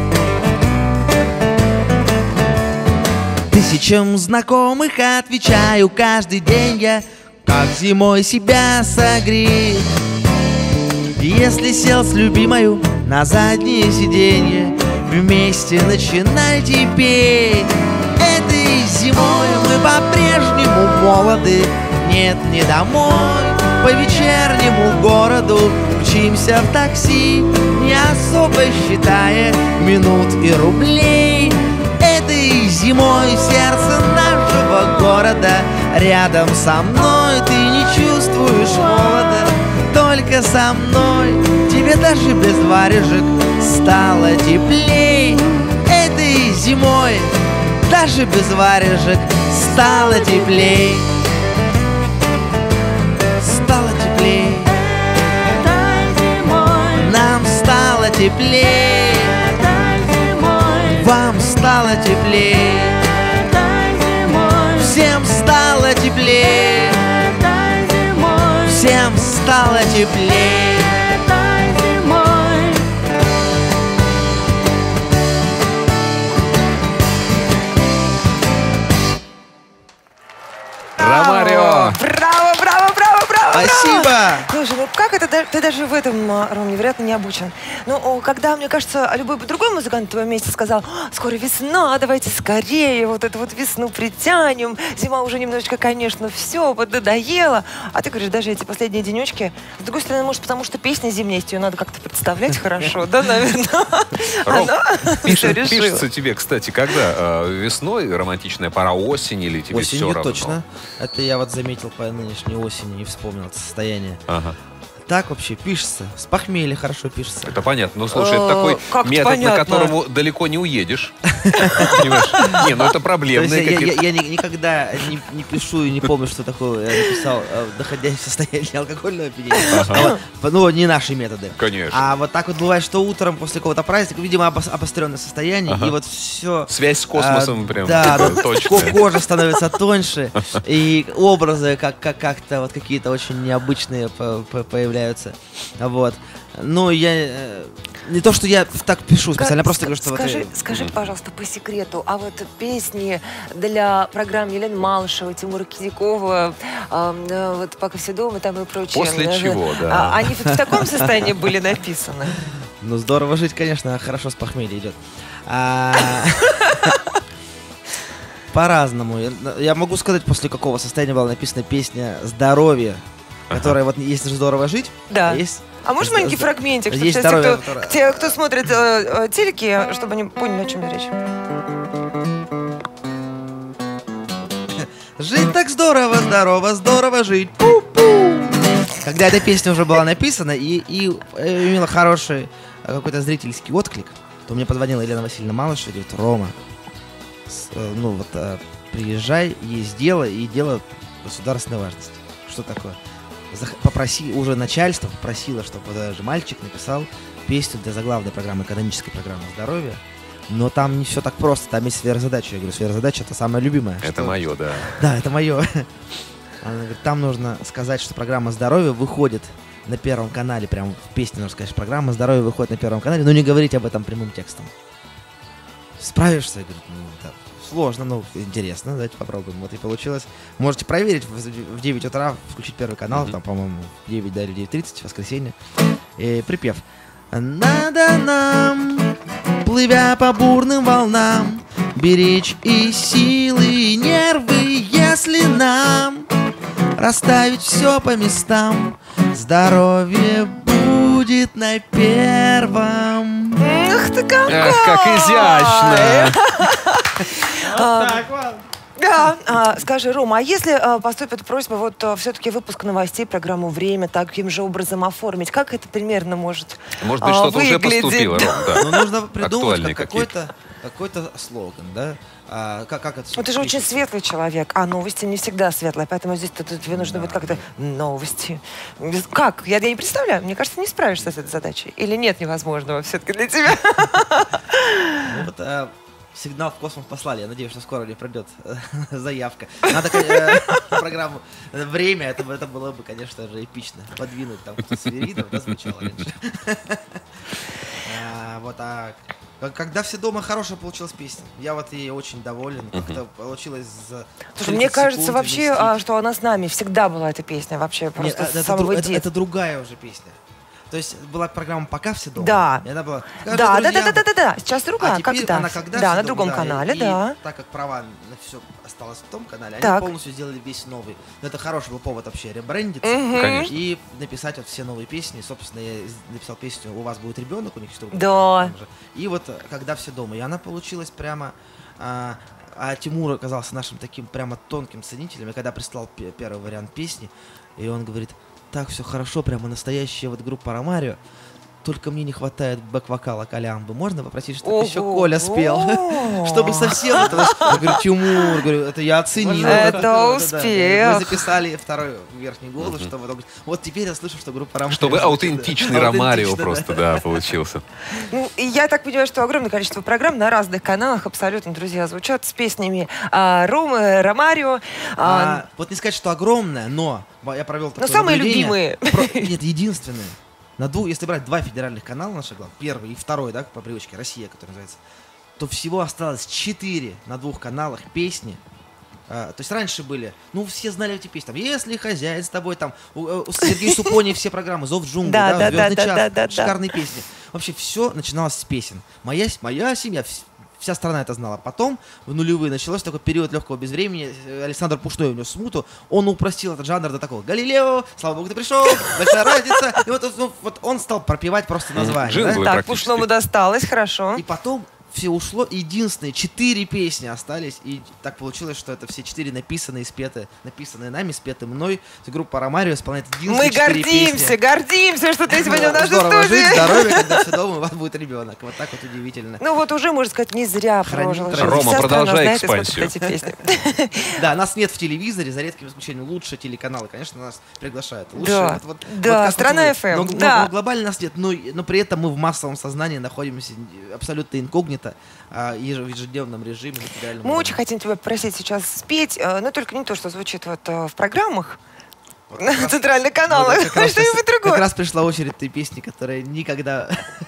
Тысячам знакомых отвечаю каждый день я, как зимой себя согреть. Если сел с любимою на заднее сиденье, вместе начинайте петь. Этой зимой мы по-прежнему молоды. Нет, не домой, по вечернему городу. Мчимся в такси, не особо считая минут и рублей. Этой зимой в сердце нашего города рядом со мной ты не чувствуешь холода. Только со мной тебе даже без варежек стало теплей. Этой зимой даже без варежек стало теплей. Стало теплей. Нам стало теплей. Вам стало теплей. Всем стало теплей. Всем стало теплей. Ромарио! Браво, браво, браво, браво! Спасибо! Слушай, ну как это, ты даже в этом, Ром, невероятно не обучен. Ну, когда, мне кажется, любой бы другой музыкант на твоем месте сказал: скоро весна, давайте скорее, вот эту вот весну притянем, зима уже немножечко, конечно, все, поднадоело. А ты говоришь, даже эти последние денечки. С другой стороны, может, потому что песня зимняя есть, ее надо как-то представлять хорошо, да, наверное? Ром, Всё решила. пишется тебе, кстати, когда? Весной, романтичная пора, осень или тебе все Осенью равно? точно. Это я вот заметил по нынешней осени и вспомнил это состояние. Ага. Так вообще пишется. С похмелья хорошо пишется. Это понятно. Ну, слушай, это такой как-то метод, понятно. на которому далеко не уедешь. Понимаешь? Не, ну это То есть проблемные какие-то. я никогда не пишу и не помню, что такое я написал, доходя в состояние алкогольного опьянения. Ну, не наши методы. Конечно. А вот так вот бывает, что утром после какого-то праздника, видимо, обостренное состояние, и вот все... Связь с космосом прям Да, точная. кожа становится тоньше, и образы как-то вот какие-то очень необычные появляются. Вот. Ну, я... Не то, что я так пишу специально, просто говорю, что... вот Скажи, пожалуйста, по секрету, а вот песни для программ Елены Малышевой, Тимура Кизякова, вот «Пока все дома» там и прочее. После чего, да. Они вот в таком состоянии были написаны? Ну, здорово жить, конечно, хорошо с похмелья идет. По-разному. Я могу сказать, после какого состояния была написана песня «Здоровье», которая вот есть же «Здорово жить», Да. а есть... А можешь маленький фрагментик, чтобы Есть сейчас здоровье, те, кто смотрит телеки, чтобы они поняли, о чем речь? Жить так здорово, здорово, здорово жить. Пу-пу. Когда эта песня уже была написана и имела хороший какой-то зрительский отклик, то мне позвонила Елена Васильевна Малышева и говорит: Рома, приезжай, есть дело, и дело государственной важности. Что такое? Попроси, уже начальство попросило, чтобы даже мальчик написал песню для заглавной программы, экономической программы здоровья. Но там не все так просто, там есть сверхзадача. Я говорю, сверхзадача — это самое любимое. Это мое, да. Да, это мое. Она говорит, там нужно сказать, что программа здоровья выходит на Первом канале, прям в песне нужно сказать, что программа здоровья выходит на Первом канале, но не говорить об этом прямым текстом. Справишься? Я говорю, да, сложно, но интересно, давайте попробуем. Вот и получилось. Можете проверить в 9 утра, включить Первый канал, там, по-моему, 9 до 9:30, воскресенье. И припев. Надо нам, плывя по бурным волнам, беречь и силы, и нервы, если нам расставить все по местам, здоровье будет на первом. Ах ты какой! Ах, как изящно! Да. Скажи, Рома, а если поступит просьба вот все-таки выпуск новостей, программу «Время» таким же образом оформить, как это примерно может Может быть, что-то уже выглядеть? поступило, Ром, да. Ну, нужно придумать Актуальные какой-то слоган, да? Как это? Ну, ты же очень светлый человек, а новости не всегда светлые, поэтому здесь тебе нужно будет как-то новости. Как? Я не представляю. Мне кажется, не справишься с этой задачей. Или нет невозможного все-таки для тебя? Ну, вот, сигнал в космос послали. Я надеюсь, что скоро мне придет заявка. Надо программу «Время». Это было бы, конечно же, эпично. Подвинуть там Свиридов, да, звучало раньше. Вот, когда все дома, хорошая получилась песня. Я вот ей очень доволен. Как-то получилось за Слушай, мне кажется вообще, что она с нами всегда была, эта песня, вообще просто с самого детства. Это другая уже песня. То есть была программа «Пока все дома». Да. И она была... Да. Сейчас другая. Теперь она «Когда все на дома», другом канале, и да. так как права на все осталось в том канале, Так. они полностью сделали весь новый. Но это хороший был повод вообще ребрендиться. Конечно. И написать вот все новые песни. Собственно, я написал песню «У вас будет ребенок», у них что-то. Да. И вот «Когда все дома». И она получилась прямо... А Тимур оказался нашим таким прямо тонким ценителем. И когда прислал первый вариант песни, и он говорит: так все хорошо, прямо настоящая вот группа Ромарио. Только мне не хватает бэк-вокала Колямбы. Можно попросить, чтобы еще Коля спел? Чтобы совсем... Я говорю: Тимур, это я оценил. Это успех. Мы записали второй верхний голос, чтобы... Вот теперь я слышу, что группа Ромарио... Чтобы аутентичный Ромарио просто, да, получился. Ну, и я так понимаю, что огромное количество программ на разных каналах абсолютно, друзья, звучат с песнями Ромы, Ромарио. Вот не сказать, что огромное, но я провел такое самые наблюдение. любимые. Нет, единственное. Если брать два федеральных канала наших глав, первый и второй, да, по привычке, «Россия», который называется, то всего осталось 4 на 2 каналах песни. То есть раньше были, все знали эти песни, там, «Если хозяин с тобой», там, у Сергея Супони все программы, «Зов джунглей», да, «Звездный час», шикарные песни. Вообще все начиналось с песен. Моя семья, вся страна это знала. Потом, в нулевые, началось такой период легкого безвремени. Александр Пушной унес смуту. Он упростил этот жанр до такого: «Галилео», «Слава Богу, ты пришел», «Большая разница». И вот он стал пропевать просто название. Джинглы Так, практически. Пушному досталось, хорошо. И потом все ушло, единственные 4 песни остались, и так получилось, что это все 4 написанные нами, спеты мной. Группа Ромарио исполняет единственные 4 песни. гордимся, что ты сегодня в нашей Здорово жить, студии. здоровья, когда все дома, у вас будет ребенок. Вот так вот удивительно. Ну вот уже, можно сказать, не зря Храним прожил. традиции. Рома, Вся страна продолжай знает и слушает экспансию. эти песни. Да, нас нет в телевизоре, за редким исключением лучшие телеканалы, конечно, нас приглашают. Да, Вот да, как «Страна вот FM», Но да. глобально нас нет, но при этом мы в массовом сознании находимся абсолютно инкогнито, в ежедневном режиме. на федеральном Мы уровне. очень хотим тебя попросить сейчас спеть, но только не то, что звучит вот в программах на центральных каналах, Вот как что-нибудь как другое. раз пришла очередь той песни, которая никогда,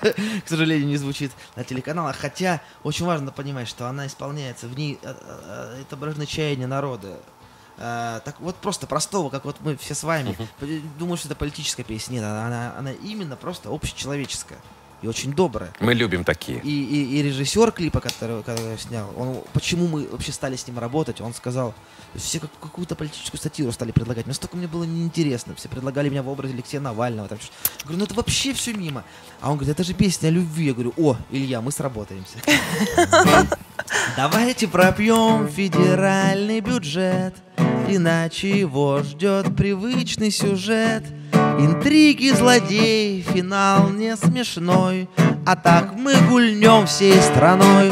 к сожалению, не звучит на телеканалах. Хотя очень важно понимать, что она исполняется, в ней отображены чаяния народа. Так вот просто простого, как вот мы все с вами. Думаю, что это политическая песня. Нет, она именно просто общечеловеческая. И очень добрая. Мы любим такие. И режиссер клипа, который я снял, почему мы вообще стали с ним работать, он сказал: все какую-то политическую сатиру стали предлагать. Мне столько было неинтересно. Все предлагали меня в образе Алексея Навального. Там, я говорю: это вообще все мимо. А он говорит: это же песня о любви. Я говорю: Илья, мы сработаемся. Давайте пропьем федеральный бюджет, иначе его ждет привычный сюжет. Интриги, злодей, финал не смешной, а так мы гульнем всей страной.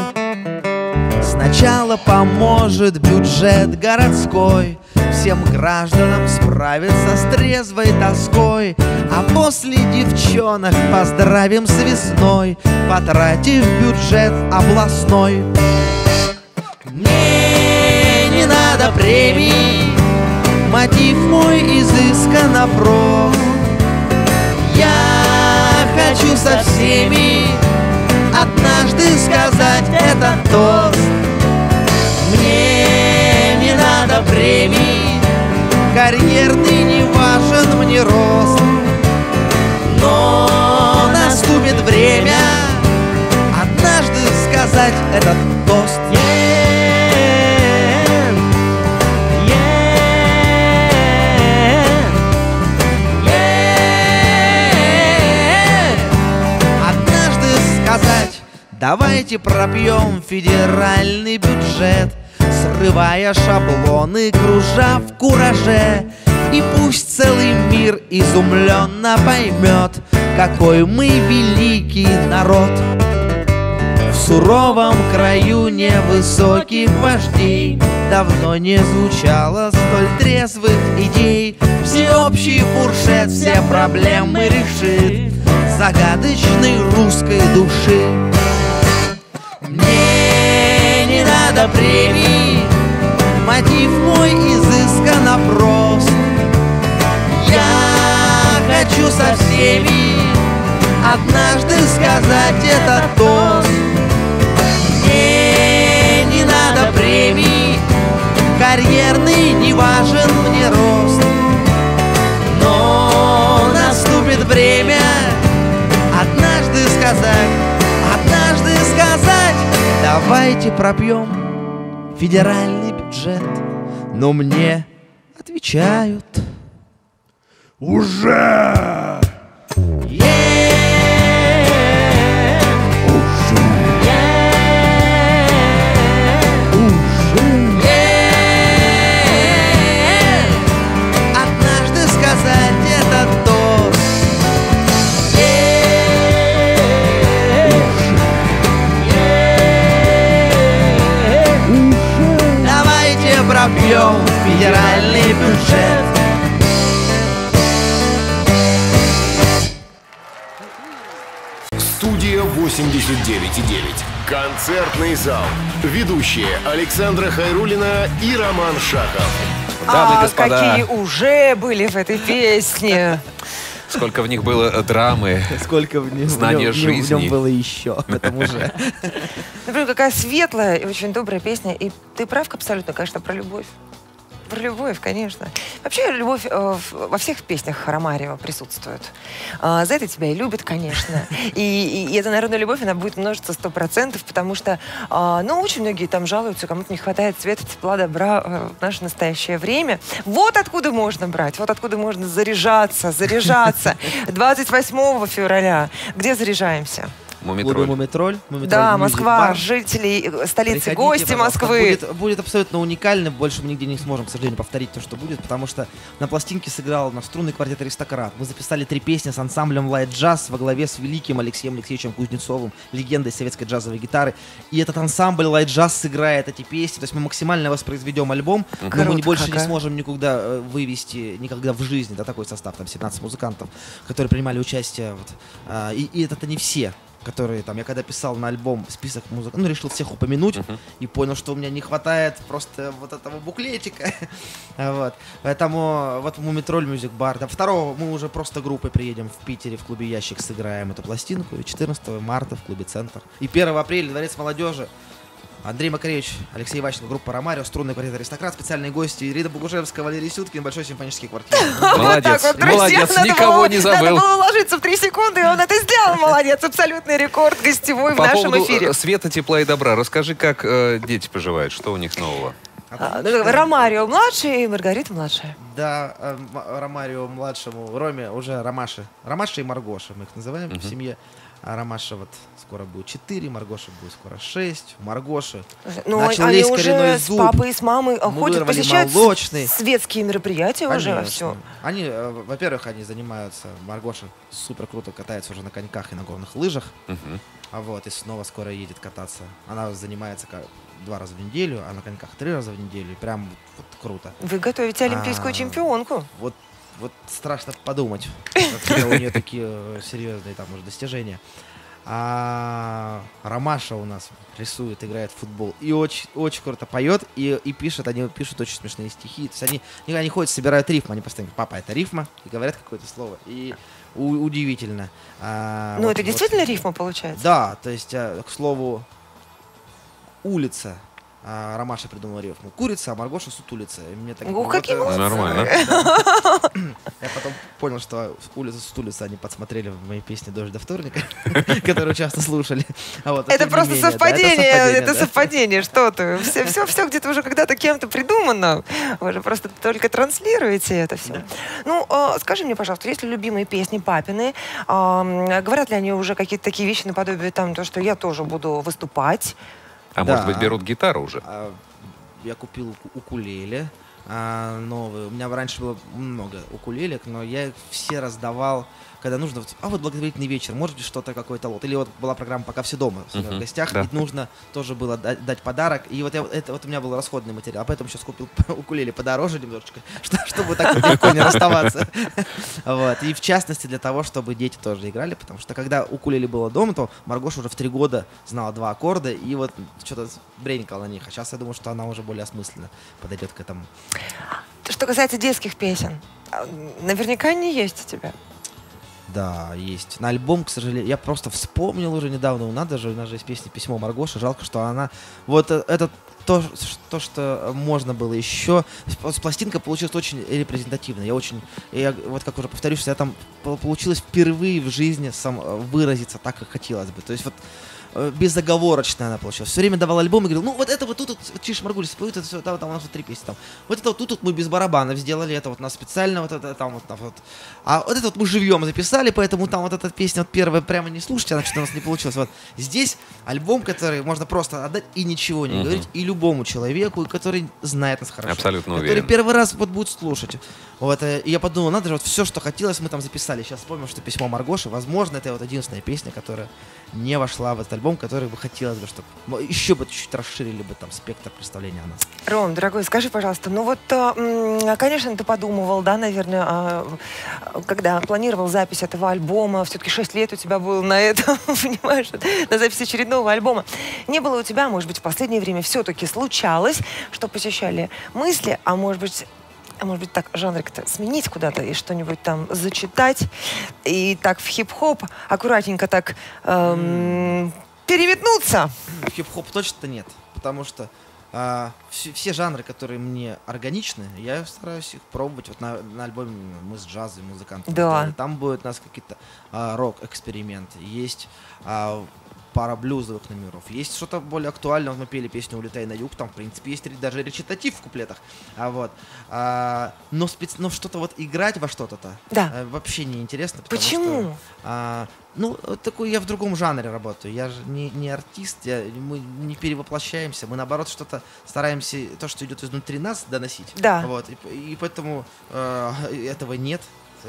Сначала поможет бюджет городской всем гражданам справиться с трезвой тоской, а после девчонок поздравим с весной, потратив бюджет областной. Мне не надо премий, мотив мой изысканно прост. Я хочу со всеми однажды сказать этот тост. Мне не надо премий, карьерный не важен мне рост. Но наступит время однажды сказать этот тост. Давайте пропьем федеральный бюджет, срывая шаблоны, кружа в кураже. И пусть целый мир изумленно поймет, какой мы великий народ. В суровом краю невысоких вождей давно не звучало столь трезвых идей. Всеобщий фуршет все проблемы решит загадочной русской души. Мне не надо премий, мотив мой изысканно прост. Я хочу со всеми однажды сказать этот тост. Мне не надо премий, карьерный не важен мне рост. Но наступит время однажды сказать, давайте пропьем федеральный бюджет. Но мне отвечают: уже! Однажды сказать этот тост. Давайте пропьем федеральный бюджет. Студия 89,9. Концертный зал. Ведущие Александра Хайруллина и Роман Шахов. Дамы и господа, какие уже были в этой песне. сколько в них было драмы, Сколько в нем, знания в жизни. нем было еще, к этому же. Например, какая светлая и очень добрая песня. И ты прав абсолютно, конечно, про любовь. Про любовь, конечно. Вообще, любовь во всех песнях Ромарио присутствует. За это тебя и любят, конечно. И эта народная любовь, она будет множиться 100%, потому что, ну, очень многие там жалуются, кому-то не хватает света, тепла, добра в наше настоящее время. Вот откуда можно брать, вот откуда можно заряжаться. 28 февраля. Где заряжаемся? Мумитроль. Мумитроль. Да, Москва, жители столицы, Приходите, гости пожалуйста. Москвы. Будет абсолютно уникально. Больше мы нигде не сможем, к сожалению, повторить то, что будет, потому что на пластинке сыграл наш струнный квартет «Аристократ». Мы записали 3 песни с ансамблем Light Jazz во главе с великим Алексеем Алексеевичем Кузнецовым, легендой советской джазовой гитары. И этот ансамбль Light Jazz сыграет эти песни. То есть мы максимально воспроизведем альбом, но мы Круто, больше ага. не сможем никуда вывести, никогда в жизни, да, такой состав, там 17 музыкантов, которые принимали участие. Вот. И это не все, которые там, я когда писал на альбом список музыкантов, ну, решил всех упомянуть и понял, что у меня не хватает просто вот этого буклетика. Вот. Поэтому вот Мумитроль Music Bar. До 2-го мы уже просто группой приедем в Питере, в клубе «Ящик» сыграем эту пластинку. И 14 марта в клубе «Центр». И 1 апреля Дворец молодежи. Андрей Макаревич, Алексей Иващенко, группа «Ромарио», струнный квартет «Аристократ», специальные гости Ирида Богушевская, Валерий Сюткин, Большой симфонический квартет. Молодец, Вот так вот, друзья, молодец, надо никого было- не Надо забыл. было уложиться в 3 секунды, и он это сделал. Молодец, абсолютный рекорд гостевой в По нашем поводу эфире. света, тепла и добра, расскажи, как дети поживают, что у них нового? Ромарио младший и Маргарита младшая. Да, Ромарио младшему, Роме уже Ромаши. Ромаши и Маргоша мы их называем в семье. А Ромаша вот скоро будет 4, Маргоша будет скоро 6. Маргоши Ну, начал они лезть уже коренной с зуб. папой и с мамой Мы ходят, вырвали посещают молочный. светские мероприятия уже Конечно. все. Они, во-первых, они занимаются, Маргоша супер круто катается уже на коньках и на горных лыжах. А вот, и снова скоро едет кататься. Она занимается 2 раза в неделю, а на коньках 3 раза в неделю. И прям вот круто. Вы готовите олимпийскую чемпионку. Вот страшно подумать, когда у нее такие серьезные там уже достижения. А Ромаша у нас рисует, играет в футбол и очень, очень круто поет и пишет. Они пишут очень смешные стихи. То есть они ходят, собирают рифмы, они постоянно: папа, это рифма, и говорят какое-то слово. И удивительно. Ну, Вот- это вот- действительно рифма получается? Да, то есть, к слову, улица. Ромаша придумал рифму. Курица, а Маргоша сутулица. И мне так, Ух, какие молодцы. Нормально. Я потом понял, что улица сутулица они подсмотрели в моей песне «Дождь до вторника», которую часто слушали. А вот, но Это тем не просто менее, да, совпадение, это да. совпадение, что ты. Все где-то уже когда-то кем-то придумано. Вы же просто только транслируете это все. Ну, скажи мне, пожалуйста, есть ли любимые песни папины? Говорят ли они уже какие-то такие вещи наподобие там, то, что я тоже буду выступать? А Да. может быть, берут гитару уже? я купил укулеле новый. У меня раньше было много укулелек, но я их все раздавал, когда нужно. Вот благотворительный вечер, может быть, что-то, какой-то лот. Или вот была программа «Пока все дома» в гостях, да. ведь нужно тоже было дать подарок. И вот это у меня был расходный материал. А поэтому сейчас купил укулеле подороже немножечко, чтобы так легко не расставаться. Вот. И в частности для того, чтобы дети тоже играли, потому что когда укулеле было дома, то Маргоша уже в 3 года знала 2 аккорда и вот что-то бренькала на них. А сейчас я думаю, что она уже более осмысленно подойдет к этому. Что касается детских песен, наверняка они есть у тебя. Да, есть. На альбом, к сожалению, я просто вспомнил уже недавно, у нас же есть песня «Письмо Маргоши», жалко, что она... Вот это то, что можно было еще. Пластинка получилась очень репрезентативной. Я вот как уже повторюсь, я там получилось впервые в жизни выразиться так, как хотелось бы. То есть вот безоговорочно она получилась. Все время давал альбом и говорил, ну вот это вот тут Чиж Маргулис споют, это все, там у нас вот 3 песни там. Вот это вот тут мы без барабанов сделали, это вот у нас специально вот это там вот. А вот это вот мы живьем записали, поэтому там вот эта песня вот первая прямо не слушайте, она что-то у нас не получилось. Вот здесь альбом, который можно просто отдать и ничего не говорить, и любому человеку, который знает нас хорошо. Абсолютно уверен. Который первый раз вот будет слушать. Вот, и я подумал, надо же, вот все, что хотелось, мы там записали. Сейчас вспомним, что «Письмо Маргоши», возможно, это вот единственная песня, которая не вошла в этот альбом, который бы хотелось бы, чтобы еще бы чуть-чуть расширили бы там спектр представления о нас. Ром, дорогой, скажи, пожалуйста, ну вот, конечно, ты подумывал, да, наверное, когда планировал запись этого альбома, все-таки 6 лет у тебя было на это, понимаешь, на запись очередного альбома. Не было у тебя, может быть, в последнее время все-таки случалось, что посещали мысли, а может быть, так жанр как-то сменить куда-то и что-нибудь там зачитать, и так в хип-хоп аккуратненько так переметнуться? В хип-хоп точно нет, потому что все жанры, которые мне органичны, я стараюсь их пробовать. Вот на альбоме мы с джазовыми музыкантами сделали. Там будет у нас какие-то рок-эксперименты, есть пара блюзовых номеров. Есть что-то более актуальное. Мы пели песню «Улетай на юг», там, в принципе, есть даже речитатив в куплетах. Но что-то вот играть во что-то вообще не интересно. Почему? Такой я в другом жанре работаю. Я же не артист, мы не перевоплощаемся. Мы, наоборот, что-то стараемся, то, что идет изнутри нас, доносить. Да. Вот. И поэтому этого нет.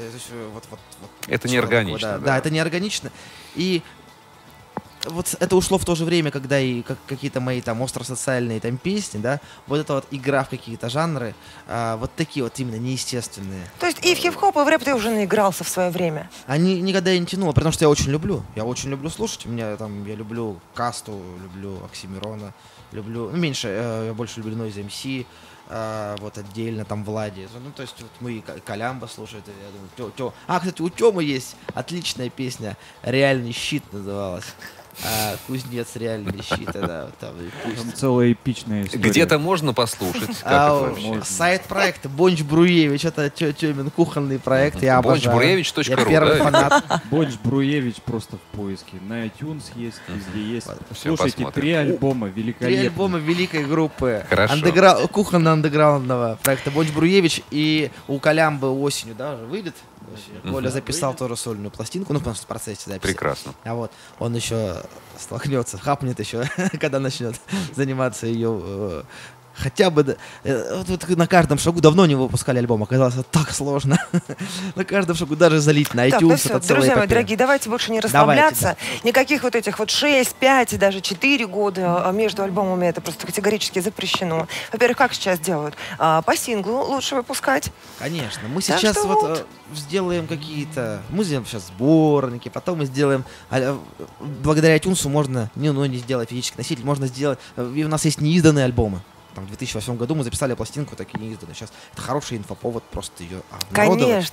Это неорганично. Да, это неорганично. И вот это ушло в то же время, когда и какие-то мои там остросоциальные там песни, да, вот эта вот игра в какие-то жанры, вот такие вот именно неестественные. То есть и в хип-хоп, и в рэп ты уже наигрался в свое время? Они никогда и не тянуло, потому что я очень люблю слушать. Я люблю Касту, люблю Оксимирона, люблю, я больше люблю Noise MC, вот отдельно там Влади. Ну, то есть вот мы и Колямбо слушают, я думаю, кстати, у Тёмы есть отличная песня «Реальный щит» называлась. Кузнец реальный щит, да, там целая эпичная история. Где-то можно послушать. Сайт-проект Бонч Бруевич, это Тёмин кухонный проект, я обожаю. Бончбруевич.ру, я первый фанат. Бонч Бруевич просто в поиске. На iTunes есть, везде есть. Все, слушайте, посмотрим. 3 альбома великолепные. 3 альбома великой группы. Хорошо. Кухонно-андеграундного проекта Бонч Бруевич, и у Колямбо осенью, да, уже выйдет. Коля записал тоже сольную пластинку, потому что в процессе записи. Прекрасно. А вот он еще столкнется, хапнет еще, когда начнет заниматься ее. Хотя бы вот на каждом шагу давно не выпускали альбом, оказалось так сложно. На каждом шагу даже залить на iTunes. Так, все, друзья мои дорогие, давайте больше не расслабляться. Никаких вот этих вот 6, 5 и даже 4 года между альбомами это просто категорически запрещено. Во-первых, как сейчас делают? По синглу лучше выпускать. Конечно. Мы сейчас сделаем какие-то... Мы сделаем сейчас сборники, потом мы сделаем... Благодаря iTunes можно не сделать физический носитель, можно сделать... У нас есть неизданные альбомы. В 2008 году мы записали пластинку, так и не изданную. Сейчас это хороший инфоповод, просто ее обнародовать.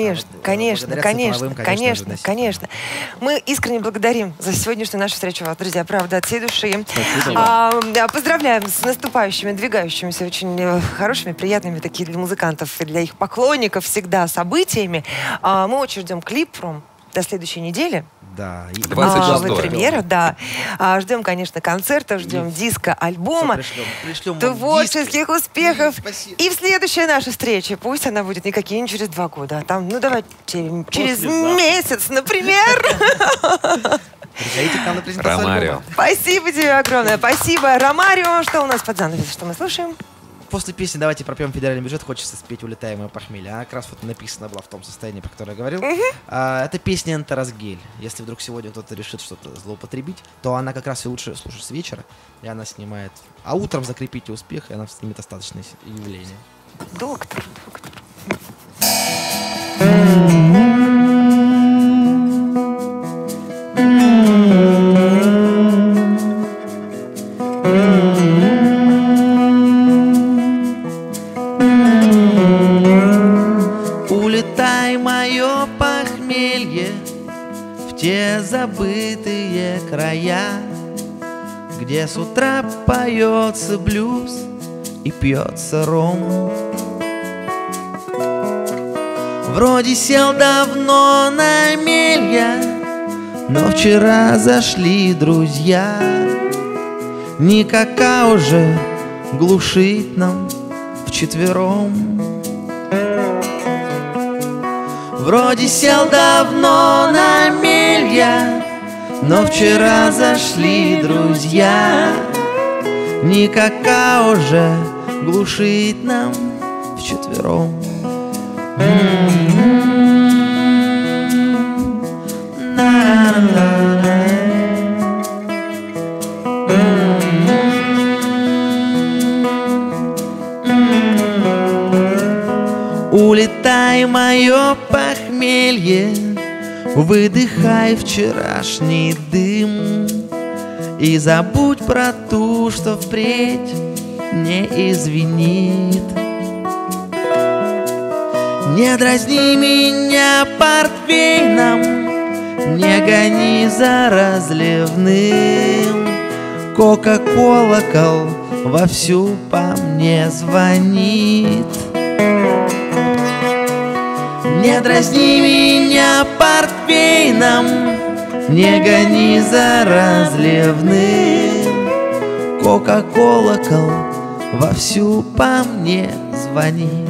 Конечно. Мы искренне благодарим за сегодняшнюю нашу встречу вас, друзья, правда, от всей души. Поздравляем с наступающими, двигающимися, очень хорошими, приятными такими для музыкантов и для их поклонников всегда событиями. Мы очень ждем клип до следующей недели. Да. 26-го. Премьера, да. Ждем, конечно, концертов, ждем диска, альбома. Пришлем творческих успехов. Спасибо. И в следующая наша встреча, пусть она будет никакие не через 2 года, а там, давайте через месяц, например. Приходите к нам на презентацию Ромарио. альбома. Спасибо тебе огромное. Спасибо, Ромарио. Что у нас под занавес? Что мы слушаем? после песни «Давайте пропьем федеральный бюджет» хочется спеть «Улетаемое похмелье». Она как раз вот написана была в том состоянии, про которое я говорил. Это песня «Энтеросгель». Если вдруг сегодня кто-то решит что-то злоупотребить, то она как раз и лучше слушать с вечера, и она снимает. А утром закрепите успех, и она снимет остаточное явление. Доктор. Улетай, мое похмелье, в те забытые края, где с утра поется блюз и пьется ром. Вроде сел давно на мелья, но вчера зашли друзья. Никакая уже глушит нам вчетвером. Вроде сел давно на мелья, но вчера зашли друзья. Никакая уже глушит нам вчетвером. Улетай, мое похмелье, выдыхай вчерашний дым и забудь про ту, что впредь не извинит. Не дразни меня портвейном, не гони за разливным. Кока-колокол вовсю по мне звонит. Не дразни меня портвейном, не гони за разливным. Кока-колокол вовсю по мне звонит.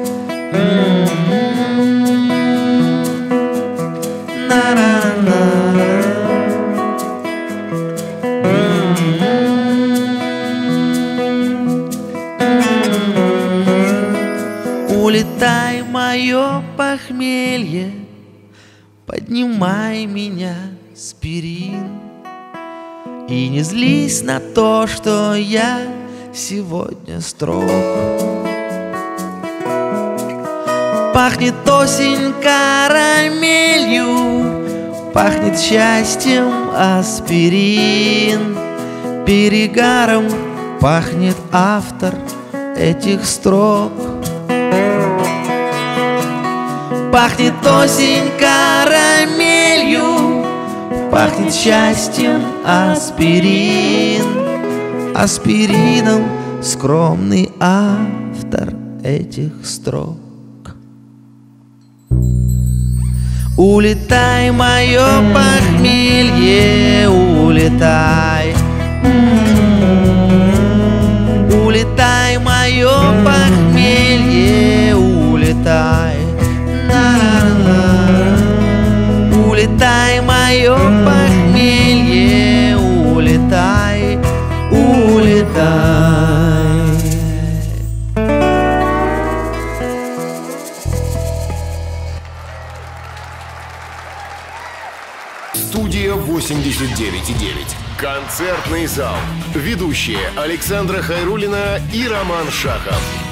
Улетай, мое похмелье, поднимай меня, аспирин. И не злись на то, что я сегодня строг. Пахнет осень карамелью, пахнет счастьем аспирин. Перегаром пахнет автор этих строк. Пахнет осень карамелью, пахнет счастьем аспирин. Аспирином скромный автор этих строк. Улетай, мое похмелье, улетай. Улетай, мое похмелье, улетай. Улетай, мое похмелье, улетай, улетай. Студия 89,9. Концертный зал. Ведущие Александра Хайруллина и Роман Шахов.